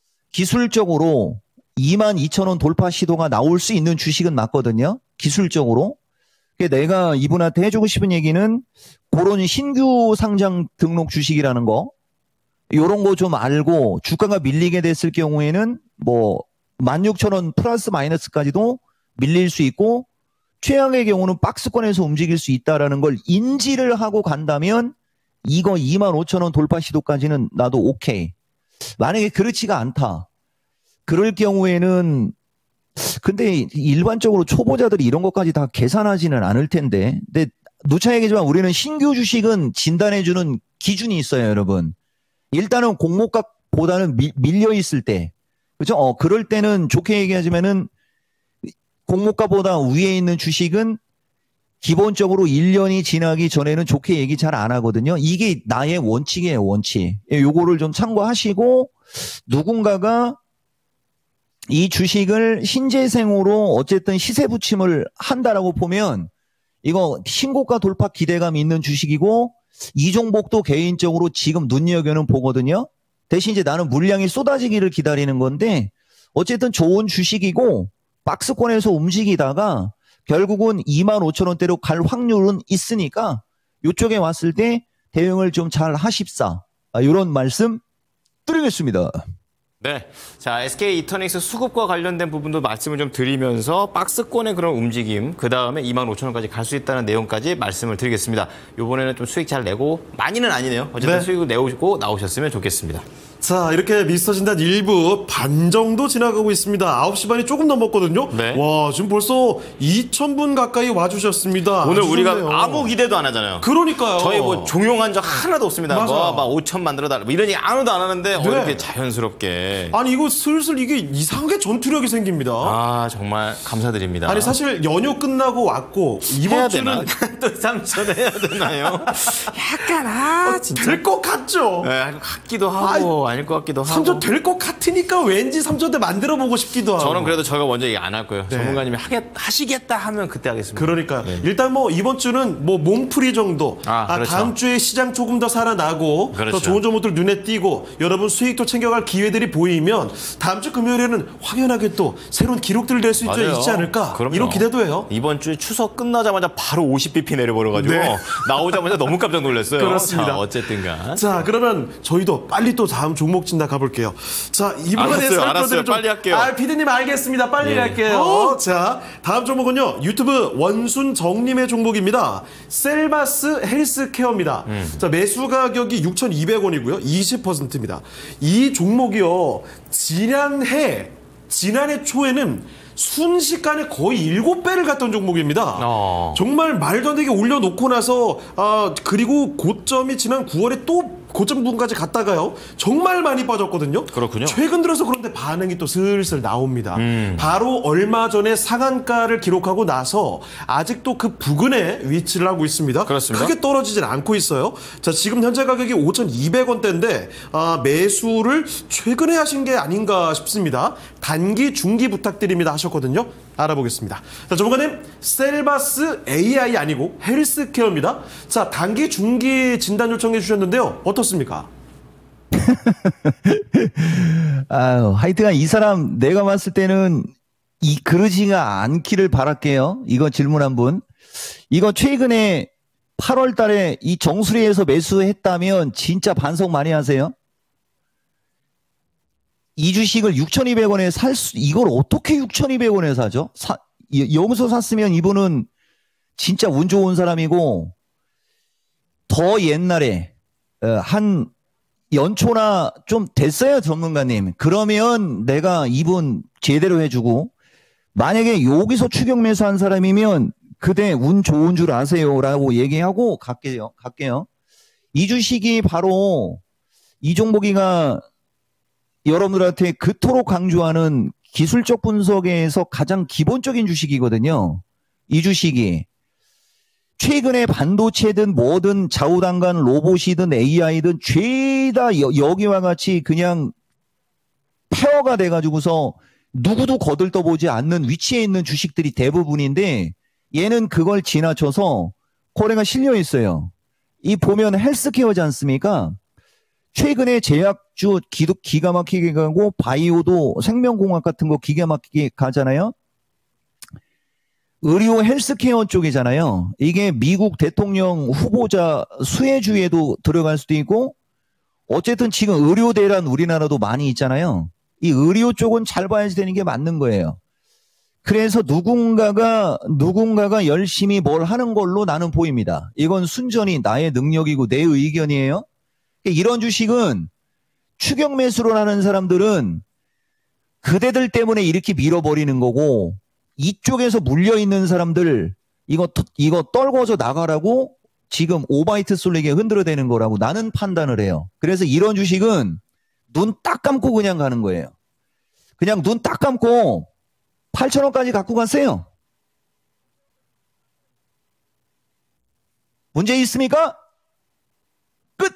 기술적으로 이만 이천 원 돌파 시도가 나올 수 있는 주식은 맞거든요. 기술적으로. 내가 이분한테 해주고 싶은 얘기는 그런 신규 상장 등록 주식이라는 거 요런 거 좀 알고 주가가 밀리게 됐을 경우에는 뭐 만 육천 원 플러스 마이너스까지도 밀릴 수 있고 최악의 경우는 박스권에서 움직일 수 있다라는 걸 인지를 하고 간다면 이거 이만 오천 원 돌파 시도까지는 나도 오케이. 만약에 그렇지가 않다. 그럴 경우에는 근데 일반적으로 초보자들이 이런 것까지 다 계산하지는 않을 텐데. 근데 누차 얘기지만 우리는 신규 주식은 진단해주는 기준이 있어요, 여러분. 일단은 공모가보다는 미, 밀려 있을 때, 그죠? 어, 그럴 때는 좋게 얘기하자면은 공모가보다 위에 있는 주식은 기본적으로 일 년이 지나기 전에는 좋게 얘기 잘 안 하거든요. 이게 나의 원칙이에요, 원칙. 요거를 좀 참고하시고 누군가가 이 주식을 신재생으로 어쨌든 시세 부침을 한다라고 보면 이거 신고가 돌파 기대감이 있는 주식이고 이 종목도 개인적으로 지금 눈여겨는 보거든요. 대신 이제 나는 물량이 쏟아지기를 기다리는 건데 어쨌든 좋은 주식이고 박스권에서 움직이다가 결국은 이만 오천 원대로 갈 확률은 있으니까 이쪽에 왔을 때 대응을 좀 잘 하십사. 아, 이런 말씀 드리겠습니다. 네. 자, 에스케이 이터닉스 수급과 관련된 부분도 말씀을 좀 드리면서 박스권의 그런 움직임, 그 다음에 이만 오천 원까지 갈 수 있다는 내용까지 말씀을 드리겠습니다. 이번에는 좀 수익 잘 내고, 많이는 아니네요. 어쨌든 네. 수익을 내고 나오셨으면 좋겠습니다. 자, 이렇게 미스터 진단 일 부 반 정도 지나가고 있습니다. 아홉 시 반이 조금 넘었거든요. 네. 와, 지금 벌써 이천 분 가까이 와주셨습니다. 오늘 우리가 좋네요. 아무 기대도 안 하잖아요. 그러니까요. 저희 뭐 종용한 적 하나도 없습니다. 뭐, 막 오천 만들어달라. 뭐 이런 얘기 아무도 안 하는데 네. 어, 이렇게 자연스럽게. 아니, 이거 슬슬 이게 이상하게 전투력이 생깁니다. 아, 정말 감사드립니다. 아니, 사실 연휴 끝나고 왔고 이번 해야 주는 또 삼천 해야 되나요? 약간 아, 될 것 같죠? 네, 같기도 하고 아니, 아닐 것 같기도 하고. 삼 조 될 것 같으니까 왠지 삼 조 대 만들어보고 싶기도 하고. 저는 그래도 저희가 먼저 얘기 안 할 거예요. 네. 전문가님이 하겠, 하시겠다 하면 그때 하겠습니다. 그러니까 네. 일단 뭐 이번 주는 뭐 몸풀이 정도. 아, 아, 그렇죠. 다음 주에 시장 조금 더 살아나고 그렇죠. 더 좋은 종목들 눈에 띄고 여러분 수익도 챙겨갈 기회들이 보이면 다음 주 금요일에는 확연하게 또 새로운 기록들 낼 수 있지 않을까. 그럼요. 이런 기대도 해요. 이번 주에 추석 끝나자마자 바로 오십 비피 내려버려가지고 네. 나오자마자 너무 깜짝 놀랐어요. 그렇습니다. 자, 어쨌든간. 자, 그러면 저희도 빨리 또 다음 종목 진단 가볼게요. 자, 이번에 알았어요, 알았어요. 좀... 빨리 할게요. 아, 피디님 알겠습니다. 빨리 예. 할게요. 어? 자, 다음 종목은요. 유튜브 원순 정님의 종목입니다. 셀바스 헬스케어입니다. 음. 자, 매수 가격이 육천이백 원이고요. 이십 퍼센트입니다. 이 종목이요. 지난해 지난해 초에는 순식간에 거의 일곱 배를 갔던 종목입니다. 어. 정말 말도 안 되게 올려놓고 나서 아 그리고 고점이 지난 구월에 또 고점 부분까지 갔다가요. 정말 많이 빠졌거든요. 그렇군요. 최근 들어서 그런데 반응이 또 슬슬 나옵니다. 음. 바로 얼마 전에 상한가를 기록하고 나서 아직도 그 부근에 위치를 하고 있습니다. 그렇습니다. 크게 떨어지진 않고 있어요. 자, 지금 현재 가격이 오천이백 원대인데 아, 매수를 최근에 하신 게 아닌가 싶습니다. 단기, 중기 부탁드립니다 하셨거든요. 알아보겠습니다. 자, 전문가님, 셀바스 에이아이 아니고 헬스케어입니다. 자, 단기, 중기 진단 요청해 주셨는데요. 어떻습니까? 아유, 하여튼간 이 사람 내가 봤을 때는 이 그러지가 않기를 바랄게요. 이거 질문 한 분. 이거 최근에 팔월 달에 이 정수리에서 매수했다면 진짜 반성 많이 하세요. 이 주식을 육천이백 원에 살 수, 이걸 어떻게 육천이백 원에 사죠? 사, 여기서 샀으면 이분은 진짜 운 좋은 사람이고, 더 옛날에, 한 연초나 좀 됐어요, 전문가님. 그러면 내가 이분 제대로 해주고, 만약에 여기서 추격 매수한 사람이면 그대 운 좋은 줄 아세요 라고 얘기하고 갈게요. 갈게요. 이 주식이 바로 이종복이가 여러분들한테 그토록 강조하는 기술적 분석에서 가장 기본적인 주식이거든요. 이 주식이 최근에 반도체든 뭐든 좌우단간 로봇이든 에이아이든 죄다 여기와 같이 그냥 폐허가 돼가지고서 누구도 거들떠보지 않는 위치에 있는 주식들이 대부분인데, 얘는 그걸 지나쳐서 거래가 실려 있어요. 이 보면 헬스케어지 않습니까? 최근에 제약주 기도, 기가 막히게 가고, 바이오도 생명공학 같은 거 기가 막히게 가잖아요. 의료 헬스케어 쪽이잖아요. 이게 미국 대통령 후보자 수혜주에도 들어갈 수도 있고, 어쨌든 지금 의료대란 우리나라도 많이 있잖아요. 이 의료 쪽은 잘 봐야지 되는 게 맞는 거예요. 그래서 누군가가 누군가가 열심히 뭘 하는 걸로 나는 보입니다. 이건 순전히 나의 능력이고 내 의견이에요. 이런 주식은 추격 매수를 하는 사람들은 그대들 때문에 이렇게 밀어버리는 거고, 이쪽에서 물려있는 사람들 이거 이거 떨궈져 나가라고 지금 오바이트 쏠리게 흔들어대는 거라고 나는 판단을 해요. 그래서 이런 주식은 눈 딱 감고 그냥 가는 거예요. 그냥 눈 딱 감고 팔천 원까지 갖고 가세요. 문제 있습니까? 끝!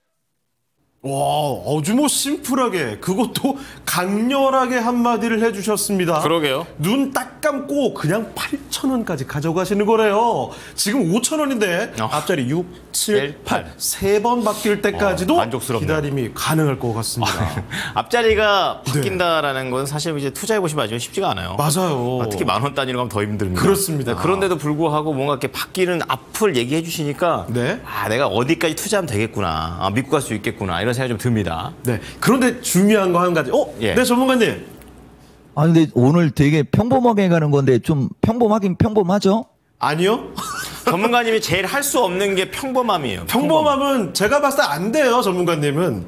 와, 아주 뭐 심플하게, 그것도 강렬하게 한마디를 해주셨습니다. 그러게요. 눈 딱 감고 그냥 팔천 원까지 가져가시는 거래요. 지금 오천 원인데 어. 앞자리 육, 칠, 팔 세 번 바뀔 때까지도 어, 만족스럽네요. 기다림이 가능할 것 같습니다. 앞자리가 바뀐다라는 건 사실 이제 투자해보시면 알지만 쉽지가 않아요. 맞아요. 아, 특히 만 원 단위로 가면 더 힘듭니다. 그렇습니다. 그런데도 불구하고 뭔가 이렇게 바뀌는 앞을 얘기해 주시니까 네. 아, 내가 어디까지 투자하면 되겠구나. 아, 믿고 갈 수 있겠구나. 이런 생각이 좀 듭니다. 네. 그런데 중요한 거 한 가지. 어? 예. 네, 전문가님. 아 근데 오늘 되게 평범하게 가는 건데 좀 평범하긴 평범하죠? 아니요. 전문가님이 제일 할 수 없는 게 평범함이에요. 평범함은 제가 봤을 때 안 돼요, 전문가님은.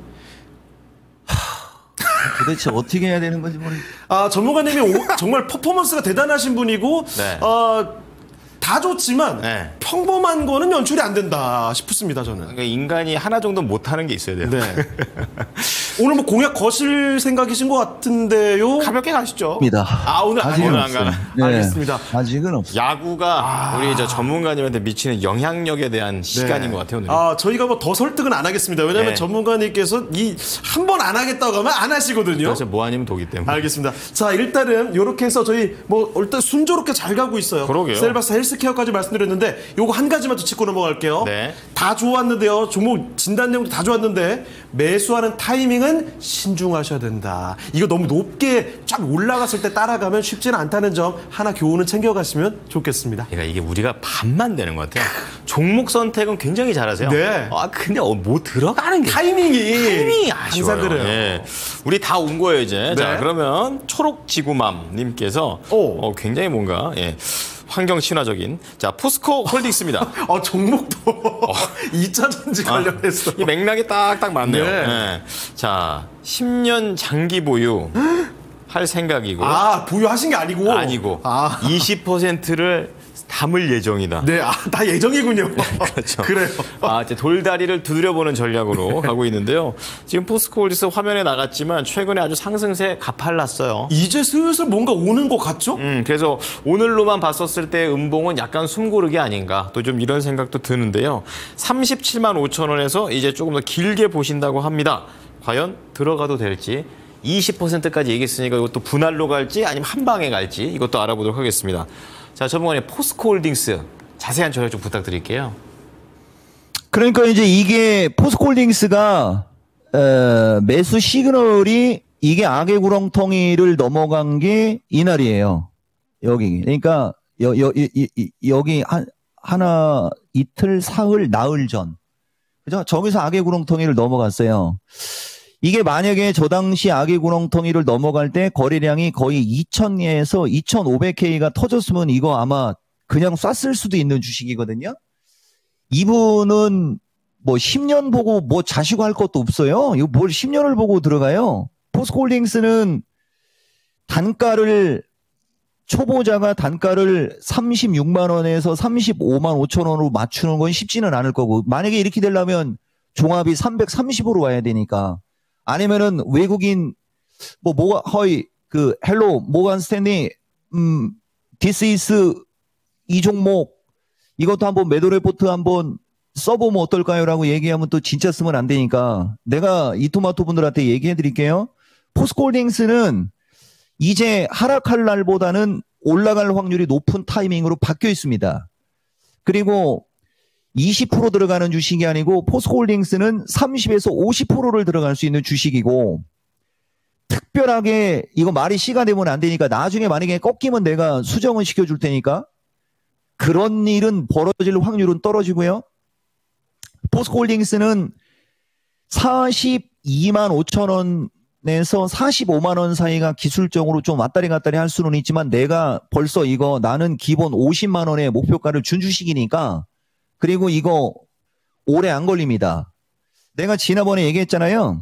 도대체 어떻게 해야 되는 건지 모르겠어요. 아, 전문가님이 오, 정말 퍼포먼스가 대단하신 분이고, 네. 어, 다 좋지만 네. 평범한 거는 연출이 안 된다 싶습니다, 저는. 그러니까 인간이 하나 정도 못하는 게 있어야 돼요. 네. 오늘 뭐 공약 거실 생각이신 것 같은데요. 가볍게 가시죠. 입니다. 아, 오늘 아직은 오늘 안 없어요. 가나? 네, 알겠습니다. 아직은 없어요. 야구가 우리 저 전문가님한테 미치는 영향력에 대한 시간인 것 같아요, 오늘. 아, 저희가 뭐 더 설득은 안 하겠습니다. 왜냐하면 네. 전문가님께서 이 한 번 안 하겠다고 하면 안 하시거든요. 그래서 뭐 아니면 도기 때문에. 알겠습니다. 자, 일단은 이렇게 해서 저희 뭐 일단 순조롭게 잘 가고 있어요. 그러게요. 셀바스 헬스케어까지 말씀드렸는데 요거 한 가지만 더 짚고 넘어갈게요. 네. 다 좋았는데요. 종목 진단 내용도 다 좋았는데 매수하는 타이밍은 신중하셔야 된다. 이거 너무 높게 쫙 올라갔을 때 따라가면 쉽지는 않다는 점 하나 교훈은 챙겨가시면 좋겠습니다. 그러니까 이게 우리가 반만 되는 것 같아요. 종목 선택은 굉장히 잘하세요. 네. 아, 근데 어, 뭐 들어가는 게 타이밍이 타이밍이 아쉬워요. 항상 그래요. 예. 우리 다 온 거예요 이제. 네. 자, 그러면 초록지구맘님께서 오. 어, 굉장히 뭔가 예. 환경 친화적인 자 포스코 홀딩스입니다. 어, 종목도 이 차 전지 관련해서. 이 맥락이 딱딱 맞네요. 네. 예. 자, 십 년 장기 보유 할 생각이고 아, 보유하신 게 아니고. 아니고 아. 이십 퍼센트를 담을 예정이다. 네, 아, 다 예정이군요. 그렇죠. 그래요. 아, 이제 돌다리를 두드려보는 전략으로 가고 있는데요. 지금 포스코 홀딩스 화면에 나갔지만 최근에 아주 상승세 가팔랐어요. 이제 슬슬 뭔가 오는 것 같죠? 음, 그래서 오늘로만 봤었을 때 음봉은 약간 숨고르기 아닌가 또 좀 이런 생각도 드는데요. 삼십칠만 오천 원에서 이제 조금 더 길게 보신다고 합니다. 과연 들어가도 될지 이십 퍼센트까지 얘기했으니까 이것도 분할로 갈지 아니면 한 방에 갈지 이것도 알아보도록 하겠습니다. 자, 전문가님 포스코 홀딩스 자세한 전략 좀 부탁드릴게요. 그러니까 이제 이게 포스코홀딩스가 어, 매수 시그널이 이게 악의 구렁텅이를 넘어간 게 이날이에요. 여기. 그러니까 여, 여, 여, 여기 한, 하나 이틀 사흘 나흘 전. 그죠? 저기서 악의 구렁텅이를 넘어갔어요. 이게 만약에 저 당시 악의 구렁텅이를 넘어갈 때 거래량이 거의 이천에서 이천오백 케이가 터졌으면 이거 아마 그냥 쐈을 수도 있는 주식이거든요. 이분은 뭐 십 년 보고 뭐 자시고 할 것도 없어요. 이거 뭘 십 년을 보고 들어가요. 포스코홀딩스는 단가를 초보자가 단가를 삼십육만 원에서 삼십오만 오천 원으로 맞추는 건 쉽지는 않을 거고, 만약에 이렇게 되려면 종합이 삼백삼십으로 와야 되니까, 아니면은 외국인 뭐 뭐가 허이 그 헬로 모간 스탠리 음 디스 이스 이 종목 이것도 한번 매도 레포트 한번 써보면 어떨까요? 라고 얘기하면 또 진짜 쓰면 안 되니까 내가 이토마토 분들한테 얘기해 드릴게요. 포스코홀딩스는 이제 하락할 날보다는 올라갈 확률이 높은 타이밍으로 바뀌어 있습니다. 그리고 이십 퍼센트 들어가는 주식이 아니고 포스코홀딩스는 삼십에서 오십 퍼센트를 들어갈 수 있는 주식이고, 특별하게 이거 말이 시가 되면 안 되니까 나중에 만약에 꺾이면 내가 수정은 시켜줄 테니까 그런 일은 벌어질 확률은 떨어지고요. 포스코홀딩스는 사십이만 오천 원에서 사십오만 원 사이가 기술적으로 좀 왔다리 갔다리 할 수는 있지만, 내가 벌써 이거 나는 기본 오십만 원의 목표가를 준 주식이니까, 그리고 이거 오래 안 걸립니다. 내가 지난번에 얘기했잖아요.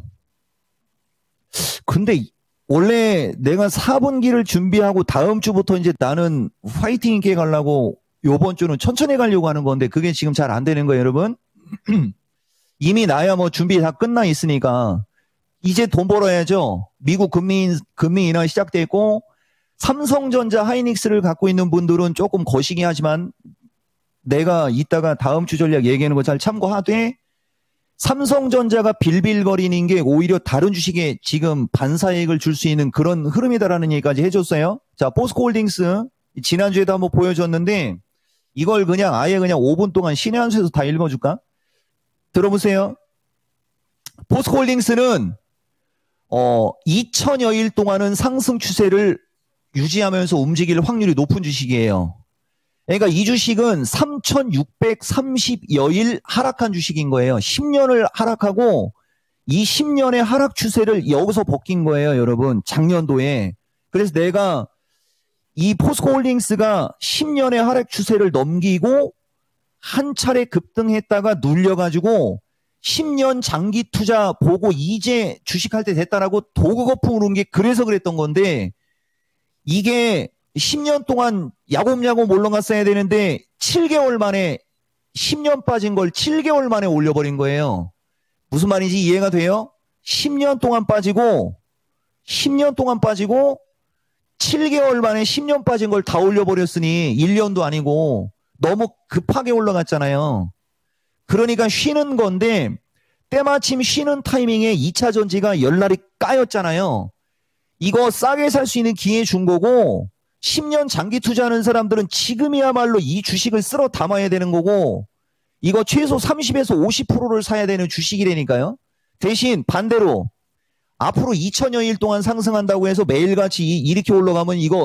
근데 원래 내가 사 분기를 준비하고 다음 주부터 이제 나는 화이팅 있게 가려고 요번 주는 천천히 가려고 하는 건데 그게 지금 잘 안 되는 거예요, 여러분. 이미 나야 뭐 준비 다 끝나 있으니까 이제 돈 벌어야죠. 미국 금리, 금리 인하 시작됐고, 삼성전자 하이닉스를 갖고 있는 분들은 조금 거시기 하지만 내가 이따가 다음 주 전략 얘기하는 거 잘 참고하되, 삼성전자가 빌빌거리는 게 오히려 다른 주식에 지금 반사이익을 줄 수 있는 그런 흐름이다라는 얘기까지 해줬어요. 자, 포스코홀딩스 지난주에도 한번 보여줬는데 이걸 그냥 아예 그냥 오 분 동안 신의 한 수에서 다 읽어줄까? 들어보세요. 포스코홀딩스는 어, 이천여일 동안은 상승 추세를 유지하면서 움직일 확률이 높은 주식이에요. 그러니까 이 주식은 삼천육백삼십여일 하락한 주식인 거예요. 십 년을 하락하고 이 십 년의 하락 추세를 여기서 벗긴 거예요, 여러분. 작년도에. 그래서 내가 이 포스코홀딩스가 십 년의 하락 추세를 넘기고 한 차례 급등했다가 눌려가지고 십 년 장기 투자 보고 이제 주식할 때 됐다라고 도그거품을 온 게 그래서 그랬던 건데, 이게 십 년 동안 야곱야곱 올라갔어야 되는데 칠 개월 만에 십 년 빠진 걸 칠 개월 만에 올려버린 거예요. 무슨 말인지 이해가 돼요? 십 년 동안 빠지고 십 년 동안 빠지고 칠 개월 만에 십 년 빠진 걸 다 올려버렸으니 일 년도 아니고 너무 급하게 올라갔잖아요. 그러니까 쉬는 건데 때마침 쉬는 타이밍에 이 차 전지가 열날이 까였잖아요. 이거 싸게 살 수 있는 기회 준 거고, 십 년 장기 투자하는 사람들은 지금이야말로 이 주식을 쓸어 담아야 되는 거고, 이거 최소 삼십에서 오십 퍼센트를 사야 되는 주식이라니까요. 대신 반대로 앞으로 이천여일 동안 상승한다고 해서 매일같이 이렇게 올라가면 이거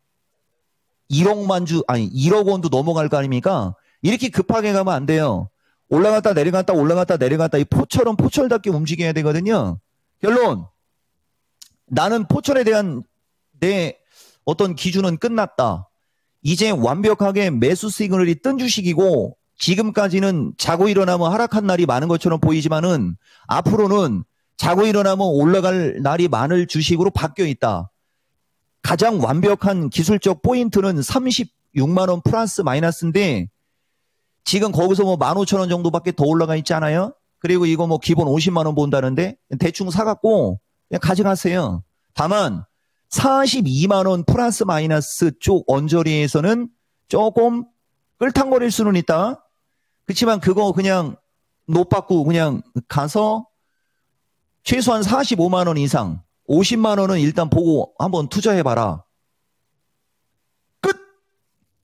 일억만 주, 아니 일억 원도 넘어갈 거 아닙니까? 이렇게 급하게 가면 안 돼요. 올라갔다 내려갔다 올라갔다 내려갔다 이 포처럼 포철답게 움직여야 되거든요. 결론, 나는 포철에 대한 내 어떤 기준은 끝났다. 이제 완벽하게 매수 시그널이 뜬 주식이고, 지금까지는 자고 일어나면 하락한 날이 많은 것처럼 보이지만은 앞으로는 자고 일어나면 올라갈 날이 많을 주식으로 바뀌어 있다. 가장 완벽한 기술적 포인트는 삼십육만 원 플러스 마이너스인데 지금 거기서 뭐 만 오천 원 정도밖에 더 올라가 있지 않아요? 그리고 이거 뭐 기본 오십만 원 본다는데 대충 사갖고 그냥 가져가세요. 다만 사십이만 원 플러스 마이너스 쪽 언저리에서는 조금 끌탕거릴 수는 있다. 그렇지만 그거 그냥 못 받고 그냥 가서 최소한 사십오만 원 이상, 오십만 원은 일단 보고 한번 투자해봐라. 끝!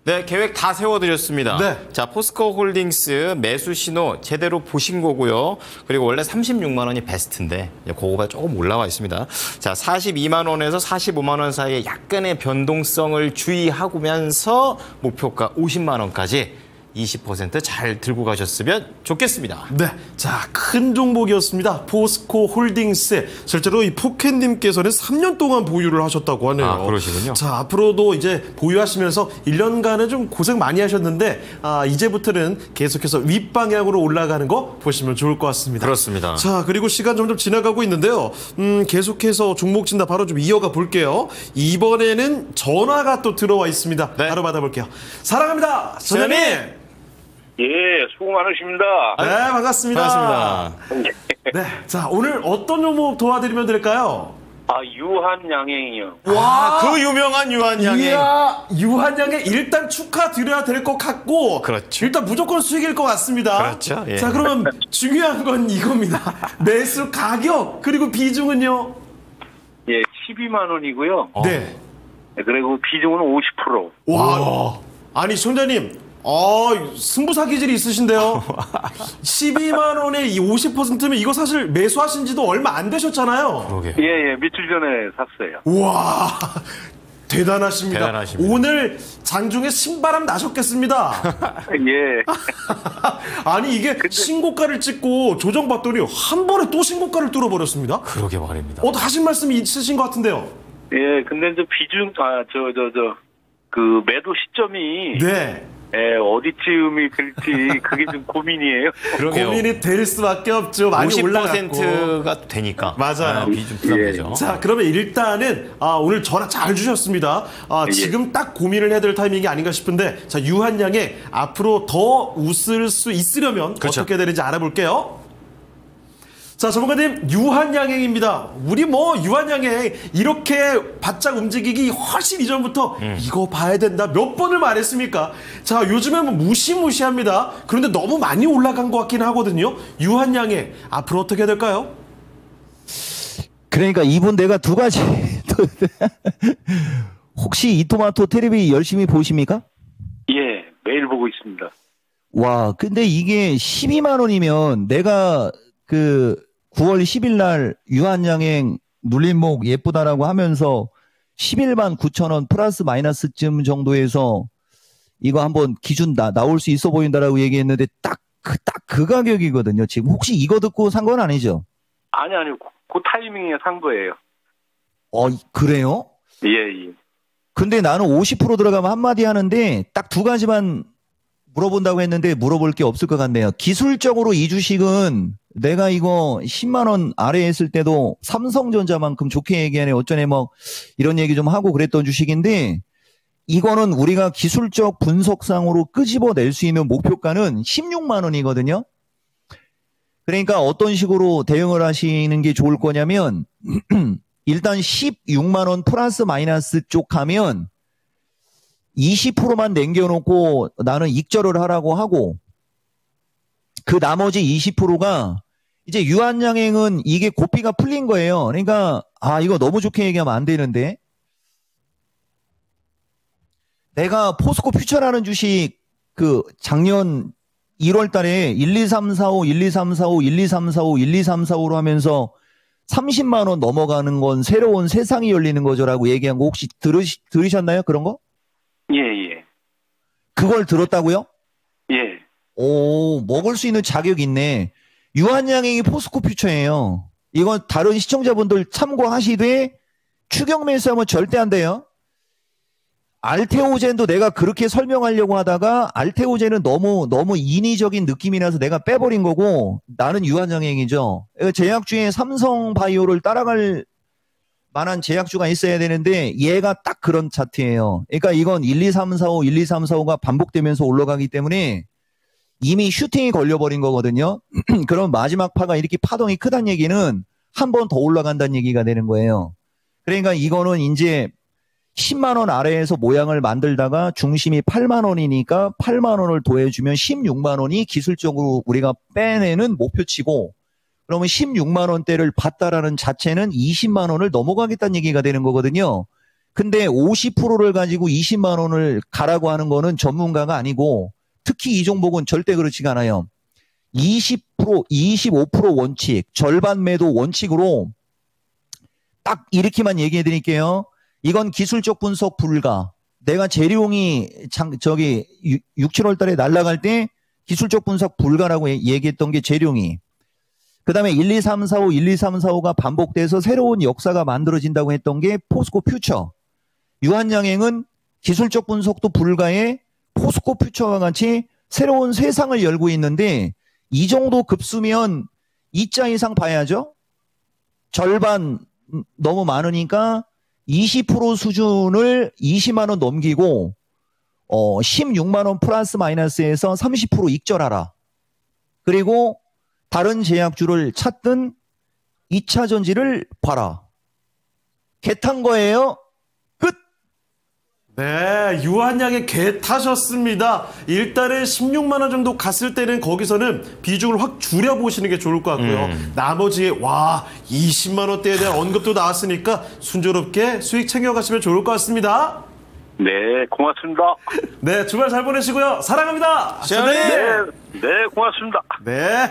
네, 계획 다 세워드렸습니다. 네. 자, 포스코 홀딩스 매수 신호 제대로 보신 거고요. 그리고 원래 삼십육만 원이 베스트인데 그거가 조금 올라와 있습니다. 자, 사십이만 원에서 사십오만 원 사이에 약간의 변동성을 주의하면서 목표가 오십만 원까지 이십 퍼센트 잘 들고 가셨으면 좋겠습니다. 네, 자, 큰 종목이었습니다. 포스코 홀딩스. 실제로 이 포켓님께서는 삼 년 동안 보유를 하셨다고 하네요. 아, 그러시군요. 자, 앞으로도 이제 보유하시면서 일 년간은 좀 고생 많이 하셨는데 아, 이제부터는 계속해서 윗방향으로 올라가는 거 보시면 좋을 것 같습니다. 그렇습니다. 자, 그리고 시간 점점 지나가고 있는데요. 음, 계속해서 종목 진단 바로 좀 이어가 볼게요. 이번에는 전화가 또 들어와 있습니다. 네. 바로 받아볼게요. 사랑합니다, 전현님. 예, 수고 많으십니다. 네, 반갑습니다. 반갑습니다. 네, 자, 오늘 어떤 종목 도와드리면 될까요? 아, 유한양행이요. 와, 그 유명한 유한양행. 이야, 유한양행 일단 축하드려야 될 것 같고, 그렇죠. 일단 무조건 수익일 것 같습니다. 그렇죠, 예. 자, 그러면 중요한 건 이겁니다. 매수 가격 그리고 비중은요? 예, 십이만 원이고요. 네. 그리고 비중은 오십 퍼센트. 와, 아니 총장님. 어, 승부사 기질이 있으신데요. 십이만 원에 이 오십 퍼센트면 이거 사실 매수하신 지도 얼마 안 되셨잖아요. 그러게요. 예, 예, 며칠 전에 샀어요. 우와, 대단하십니다. 대단하십니다. 오늘 장중에 신바람 나셨겠습니다. 예. 아니 이게 신고가를 찍고 조정받더니 한 번에 또 신고가를 뚫어버렸습니다. 그러게 말입니다. 어, 하신 말씀이 있으신 것 같은데요. 예, 근데 저 비중, 아, 저, 저, 저, 그 매도 시점이. 네. 예, 어디쯤이 될지 그게 좀 고민이에요. 그러게요. 고민이 될 수밖에 없죠. 많이 오십 올라갔고. 퍼센트가 되니까. 맞아요. 아, 비중 부담되죠. 예. 자, 그러면 일단은 아, 오늘 전화 잘 주셨습니다. 아, 예. 지금 딱 고민을 해야 될 타이밍이 아닌가 싶은데, 자, 유한양에 앞으로 더 웃을 수 있으려면 그렇죠. 어떻게 되는지 알아볼게요. 자, 전문가님, 유한양행입니다. 우리 뭐 유한양행 이렇게 바짝 움직이기 훨씬 이전부터 음. 이거 봐야 된다 몇 번을 말했습니까? 자, 요즘에 뭐 무시무시합니다. 그런데 너무 많이 올라간 것 같긴 하거든요. 유한양행 앞으로 어떻게 될까요? 그러니까 이분 내가 두 가지. 혹시 이토마토 텔레비 열심히 보십니까? 예, 매일 보고 있습니다. 와, 근데 이게 십이만 원이면 내가 그 구월 십일 날 유한양행 눌림목 예쁘다라고 하면서 십일만 구천 원 플러스 마이너스쯤 정도에서 이거 한번 기준 나, 나올 수 있어 보인다라고 얘기했는데 딱 그, 딱 그 가격이거든요. 지금 혹시 이거 듣고 산 건 아니죠? 아니, 아니, 그, 그 타이밍에 산 거예요. 어, 그래요? 예, 예. 근데 나는 오십 퍼센트 들어가면 한마디 하는데 딱 두 가지만 물어본다고 했는데 물어볼 게 없을 것 같네요. 기술적으로 이 주식은 내가 이거 십만 원 아래에 했을 때도 삼성전자만큼 좋게 얘기하네. 어쩌네 뭐 이런 얘기 좀 하고 그랬던 주식인데 이거는 우리가 기술적 분석상으로 끄집어낼 수 있는 목표가는 십육만 원이거든요. 그러니까 어떤 식으로 대응을 하시는 게 좋을 거냐면 일단 십육만 원 플러스 마이너스 쪽 하면 이십 퍼센트만 남겨놓고 나는 익절을 하라고 하고 그 나머지 이십 퍼센트가 이제 유한양행은 이게 고삐가 풀린 거예요. 그러니까 아 이거 너무 좋게 얘기하면 안 되는데 내가 포스코 퓨처라는 주식 그 작년 일월 달에 일, 이, 삼, 사, 오, 일, 이, 삼, 사, 오, 일, 이, 삼, 사, 오, 일, 이, 삼, 사, 오로 하면서 삼십만 원 넘어가는 건 새로운 세상이 열리는 거죠라고 얘기한 거 혹시 들으시, 들으셨나요? 그런 거? 예, 예. 그걸 들었다고요? 예. 오, 먹을 수 있는 자격이 있네. 유한양행이 포스코 퓨처예요. 이건 다른 시청자분들 참고하시되 추격 매수하면 절대 안 돼요. 알테오젠도 내가 그렇게 설명하려고 하다가 알테오젠은 너무 너무 인위적인 느낌이 나서 내가 빼버린 거고 나는 유한양행이죠. 제약주에 삼성바이오를 따라갈 만한 제약주가 있어야 되는데 얘가 딱 그런 차트예요. 그러니까 이건 일, 이, 삼, 사, 오, 일, 이, 삼, 사, 오가 반복되면서 올라가기 때문에 이미 슈팅이 걸려버린 거거든요. 그럼 마지막 파가 이렇게 파동이 크다는 얘기는 한 번 더 올라간다는 얘기가 되는 거예요. 그러니까 이거는 이제 십만 원 아래에서 모양을 만들다가 중심이 팔만 원이니까 팔만 원을 더해주면 십육만 원이 기술적으로 우리가 빼내는 목표치고 그러면 십육만 원대를 봤다라는 자체는 이십만 원을 넘어가겠다는 얘기가 되는 거거든요. 근데 오십 퍼센트를 가지고 이십만 원을 가라고 하는 거는 전문가가 아니고 특히 이 종목은 절대 그렇지가 않아요. 이십 퍼센트, 이십오 퍼센트 원칙, 절반 매도 원칙으로 딱 이렇게만 얘기해 드릴게요. 이건 기술적 분석 불가. 내가 재룡이 장, 저기 육, 칠월 달에 날아갈 때 기술적 분석 불가라고 얘기했던 게 재룡이. 그 다음에 일, 이, 삼, 사, 오, 일, 이, 삼, 사, 오가 반복돼서 새로운 역사가 만들어진다고 했던 게 포스코 퓨처. 유한양행은 기술적 분석도 불가에 포스코 퓨처와 같이 새로운 세상을 열고 있는데 이 정도 급수면 이 자 이상 봐야죠. 절반 너무 많으니까 이십 퍼센트 수준을 이십만 원 넘기고 어, 십육만 원 플러스 마이너스에서 삼십 퍼센트 익절하라. 그리고 다른 제약주를 찾든 이 차 전지를 봐라. 개 탄 거예요. 끝. 네, 유한양의 개 타셨습니다. 일단은 십육만 원 정도 갔을 때는 거기서는 비중을 확 줄여보시는 게 좋을 것 같고요. 음. 나머지 와 이십만 원대에 대한 언급도 나왔으니까 순조롭게 수익 챙겨가시면 좋을 것 같습니다. 네, 고맙습니다. 네, 주말 잘 보내시고요. 사랑합니다. 시원해. 네, 네, 고맙습니다. 네.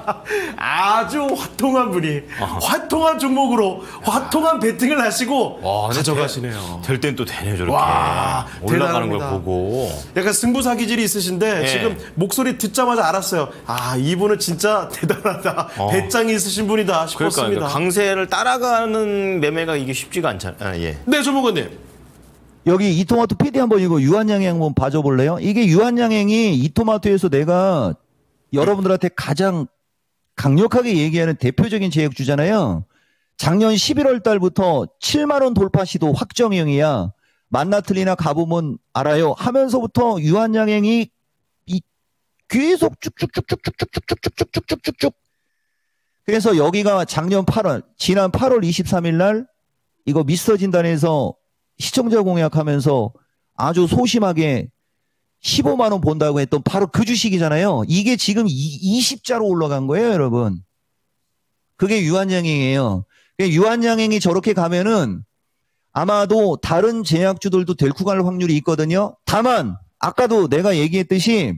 아주 화통한 분이 화통한 종목으로 화통한 베팅을 하시고 와, 근데 가져가시네요. 될 땐 또 되네 저렇게. 와, 올라가는 대단합니다. 걸 보고. 약간 승부사 기질이 있으신데 네. 지금 목소리 듣자마자 알았어요. 아, 이분은 진짜 대단하다. 어. 배짱이 있으신 분이다 그러니까, 싶었습니다. 그러니까 강세를 따라가는 매매가 이게 쉽지가 않잖아요. 아, 예. 네, 조목원님. 여기 이토마토 피디 한번 이거 유한양행 한번 봐줘볼래요? 이게 유한양행이 이토마토에서 내가 여러분들한테 가장 강력하게 얘기하는 대표적인 제약주잖아요. 작년 십일월 달부터 칠만 원 돌파 시도 확정형이야. 만나틀리나 가보면 알아요. 하면서부터 유한양행이 이 계속 쭉쭉쭉쭉쭉쭉쭉쭉쭉쭉쭉쭉. 그래서 여기가 작년 팔월, 지난 팔월 이십삼일 날 이거 미스터 진단에서 시청자 공약하면서 아주 소심하게 십오만 원 본다고 했던 바로 그 주식이잖아요. 이게 지금 이십 자로 올라간 거예요, 여러분. 그게 유한양행이에요. 유한양행이 저렇게 가면은 아마도 다른 제약주들도 델쿠 갈 확률이 있거든요. 다만 아까도 내가 얘기했듯이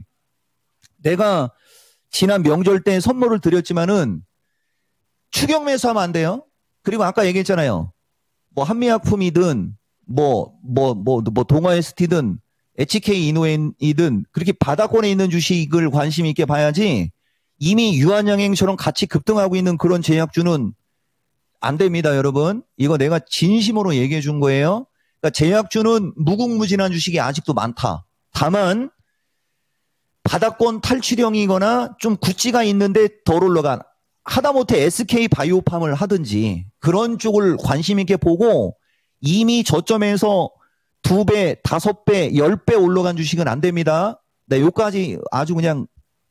내가 지난 명절 때 선물을 드렸지만은 추격 매수하면 안 돼요. 그리고 아까 얘기했잖아요. 뭐 한미약품이든 뭐, 뭐, 뭐, 뭐, 동아에스티든, 에이치케이 이노엔이든, 그렇게 바닥권에 있는 주식을 관심 있게 봐야지, 이미 유한양행처럼 같이 급등하고 있는 그런 제약주는 안 됩니다, 여러분. 이거 내가 진심으로 얘기해 준 거예요. 그러니까 제약주는 무궁무진한 주식이 아직도 많다. 다만, 바닥권 탈출형이거나 좀 구찌가 있는데 덜 올라간, 하다못해 에스케이 바이오팜을 하든지, 그런 쪽을 관심 있게 보고, 이미 저점에서 두 배, 다섯 배, 열 배 올라간 주식은 안 됩니다. 네, 요까지 아주 그냥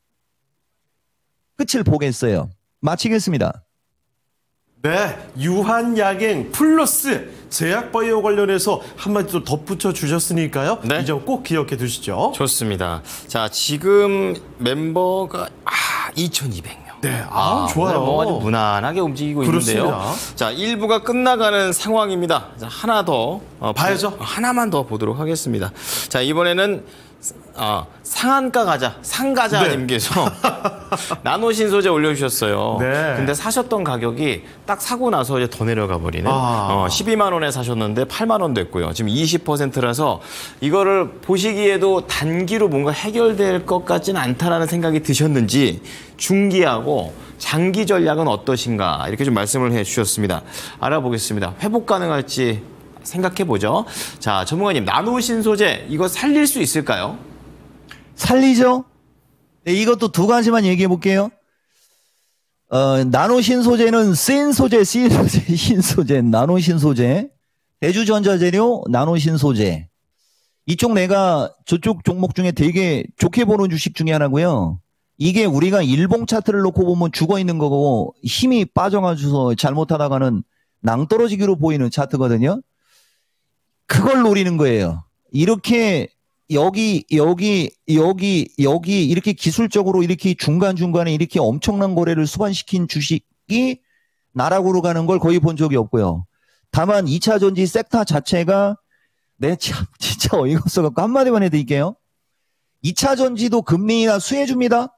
끝을 보겠어요. 마치겠습니다. 네, 유한양행 플러스 제약바이오 관련해서 한마디 또 덧붙여 주셨으니까요. 네. 이 점 꼭 기억해 두시죠. 좋습니다. 자, 지금 멤버가 아, 이천이백 명. 네, 아, 좋아요. 뭐 아주 무난하게 움직이고 그렇습니다. 있는데요. 자, 일 부가 끝나가는 상황입니다. 자, 하나 더 어, 봐야죠. 보, 하나만 더 보도록 하겠습니다. 자, 이번에는 어, 상한가 가자, 상가자님께서 네. 나노신소재 올려주셨어요. 네. 근데 사셨던 가격이 딱 사고 나서 이제 더 내려가 버리네. 아. 어, 십이만 원에 사셨는데 팔만 원 됐고요. 지금 이십 퍼센트라서 이거를 보시기에도 단기로 뭔가 해결될 것 같지는 않다라는 생각이 드셨는지 중기하고 장기 전략은 어떠신가 이렇게 좀 말씀을 해주셨습니다. 알아보겠습니다. 회복 가능할지 생각해보죠. 자, 전문가님, 나노신소재 이거 살릴 수 있을까요? 살리죠? 네, 이것도 두 가지만 얘기해 볼게요. 어, 나노신소재는 센 소재, 씬 소재, 신소재, 나노신소재, 대주전자재료, 나노신소재. 이쪽 내가 저쪽 종목 중에 되게 좋게 보는 주식 중에 하나고요. 이게 우리가 일봉 차트를 놓고 보면 죽어 있는 거고 힘이 빠져가지고 잘못하다가는 낭떠러지기로 보이는 차트거든요. 그걸 노리는 거예요. 이렇게 여기 여기 여기 여기 이렇게 기술적으로 이렇게 중간중간에 이렇게 엄청난 거래를 수반시킨 주식이 나락으로 가는 걸 거의 본 적이 없고요. 다만 이 차 전지 섹터 자체가 네, 참, 진짜 어이가 없어갖고 한마디만 해드릴게요. 이 차 전지도 금리 인하 수혜줍니다.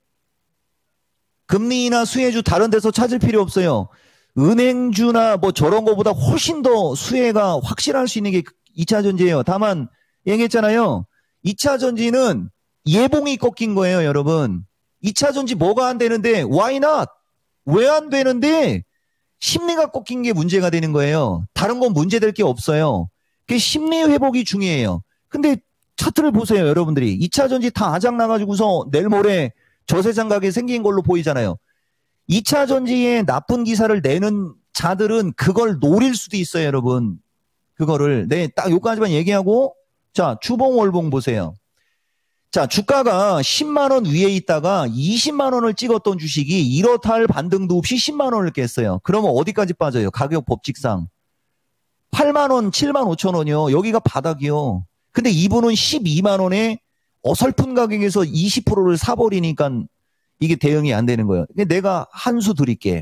금리 인하 수혜주 다른 데서 찾을 필요 없어요. 은행주나 뭐 저런 거보다 훨씬 더 수혜가 확실할 수 있는 게 이 차 전지예요. 다만 얘기했잖아요. 이 차 전지는 예봉이 꺾인 거예요, 여러분. 이 차 전지 뭐가 안 되는데 why not? 왜 안 되는데 심리가 꺾인 게 문제가 되는 거예요. 다른 건 문제될 게 없어요. 그 심리 회복이 중요해요. 근데 차트를 보세요, 여러분들이. 이 차 전지 다 아작 나가지고서 내일 모레 저세장 가게 생긴 걸로 보이잖아요. 이 차 전지에 나쁜 기사를 내는 자들은 그걸 노릴 수도 있어요, 여러분. 그거를. 네, 딱 요까지만 얘기하고, 자, 주봉 월봉 보세요. 자, 주가가 십만 원 위에 있다가 이십만 원을 찍었던 주식이 이렇다 할 반등도 없이 십만 원을 깼어요. 그러면 어디까지 빠져요? 가격 법칙상. 팔만 원, 칠만 오천 원이요. 여기가 바닥이요. 근데 이분은 십이만 원에 어설픈 가격에서 이십 퍼센트를 사버리니까 이게 대응이 안 되는 거예요. 내가 한 수 드릴게.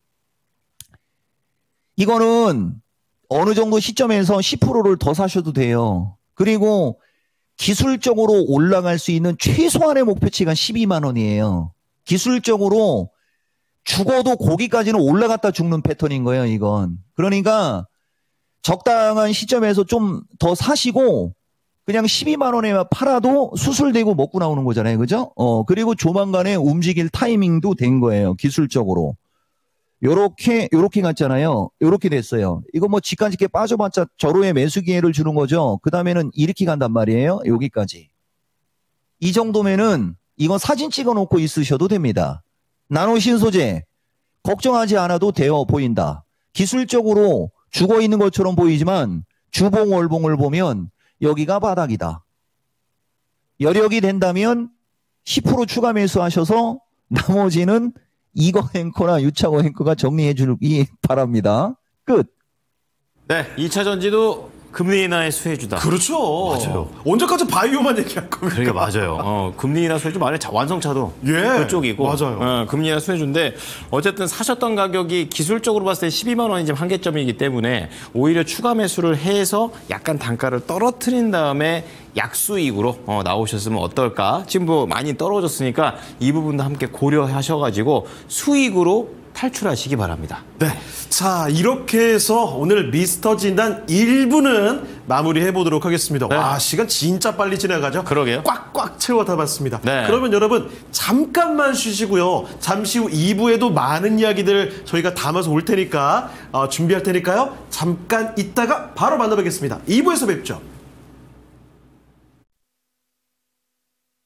이거는 어느 정도 시점에서 십 퍼센트를 더 사셔도 돼요. 그리고 기술적으로 올라갈 수 있는 최소한의 목표치가 십이만 원이에요. 기술적으로 죽어도 거기까지는 올라갔다 죽는 패턴인 거예요, 이건. 그러니까 적당한 시점에서 좀 더 사시고 그냥 십이만 원에 팔아도 수술되고 먹고 나오는 거잖아요. 그죠? 어, 그리고 조만간에 움직일 타이밍도 된 거예요. 기술적으로. 요렇게, 요렇게 갔잖아요. 요렇게 됐어요. 이거 뭐 직간직게 빠져봤자 저로의 매수 기회를 주는 거죠. 그 다음에는 이렇게 간단 말이에요. 여기까지. 이 정도면은 이건 사진 찍어 놓고 있으셔도 됩니다. 나노 신소재. 걱정하지 않아도 되어 보인다. 기술적으로 죽어 있는 것처럼 보이지만 주봉 월봉을 보면 여기가 바닥이다. 여력이 된다면 십 퍼센트 추가 매수하셔서 나머지는 이거 앵커나 유차고 앵커가 정리해 주기 바랍니다. 끝. 네, 이 차 전지도 금리 인하의 수혜주다. 그렇죠. 맞아요. 언제까지 바이오만 얘기할 겁니까? 그러니까 맞아요. 어, 금리 인하 수혜주 말에 완성차도 예, 그쪽이고 맞아요. 어, 금리 인하 수혜주인데 어쨌든 사셨던 가격이 기술적으로 봤을 때 십이만 원이 지금 한계점이기 때문에 오히려 추가 매수를 해서 약간 단가를 떨어뜨린 다음에 약수익으로 어, 나오셨으면 어떨까? 지금 뭐 많이 떨어졌으니까 이 부분도 함께 고려하셔가지고 수익으로 탈출하시기 바랍니다. 네. 자, 이렇게 해서 오늘 미스터 진단 일 부는 마무리해 보도록 하겠습니다. 네. 와, 시간 진짜 빨리 지나가죠? 그러게요. 꽉꽉 채워 담았습니다. 네. 그러면 여러분 잠깐만 쉬시고요. 잠시 후 이 부에도 많은 이야기들 저희가 담아서 올 테니까 어, 준비할 테니까요. 잠깐 있다가 바로 만나뵙겠습니다. 이 부에서 뵙죠.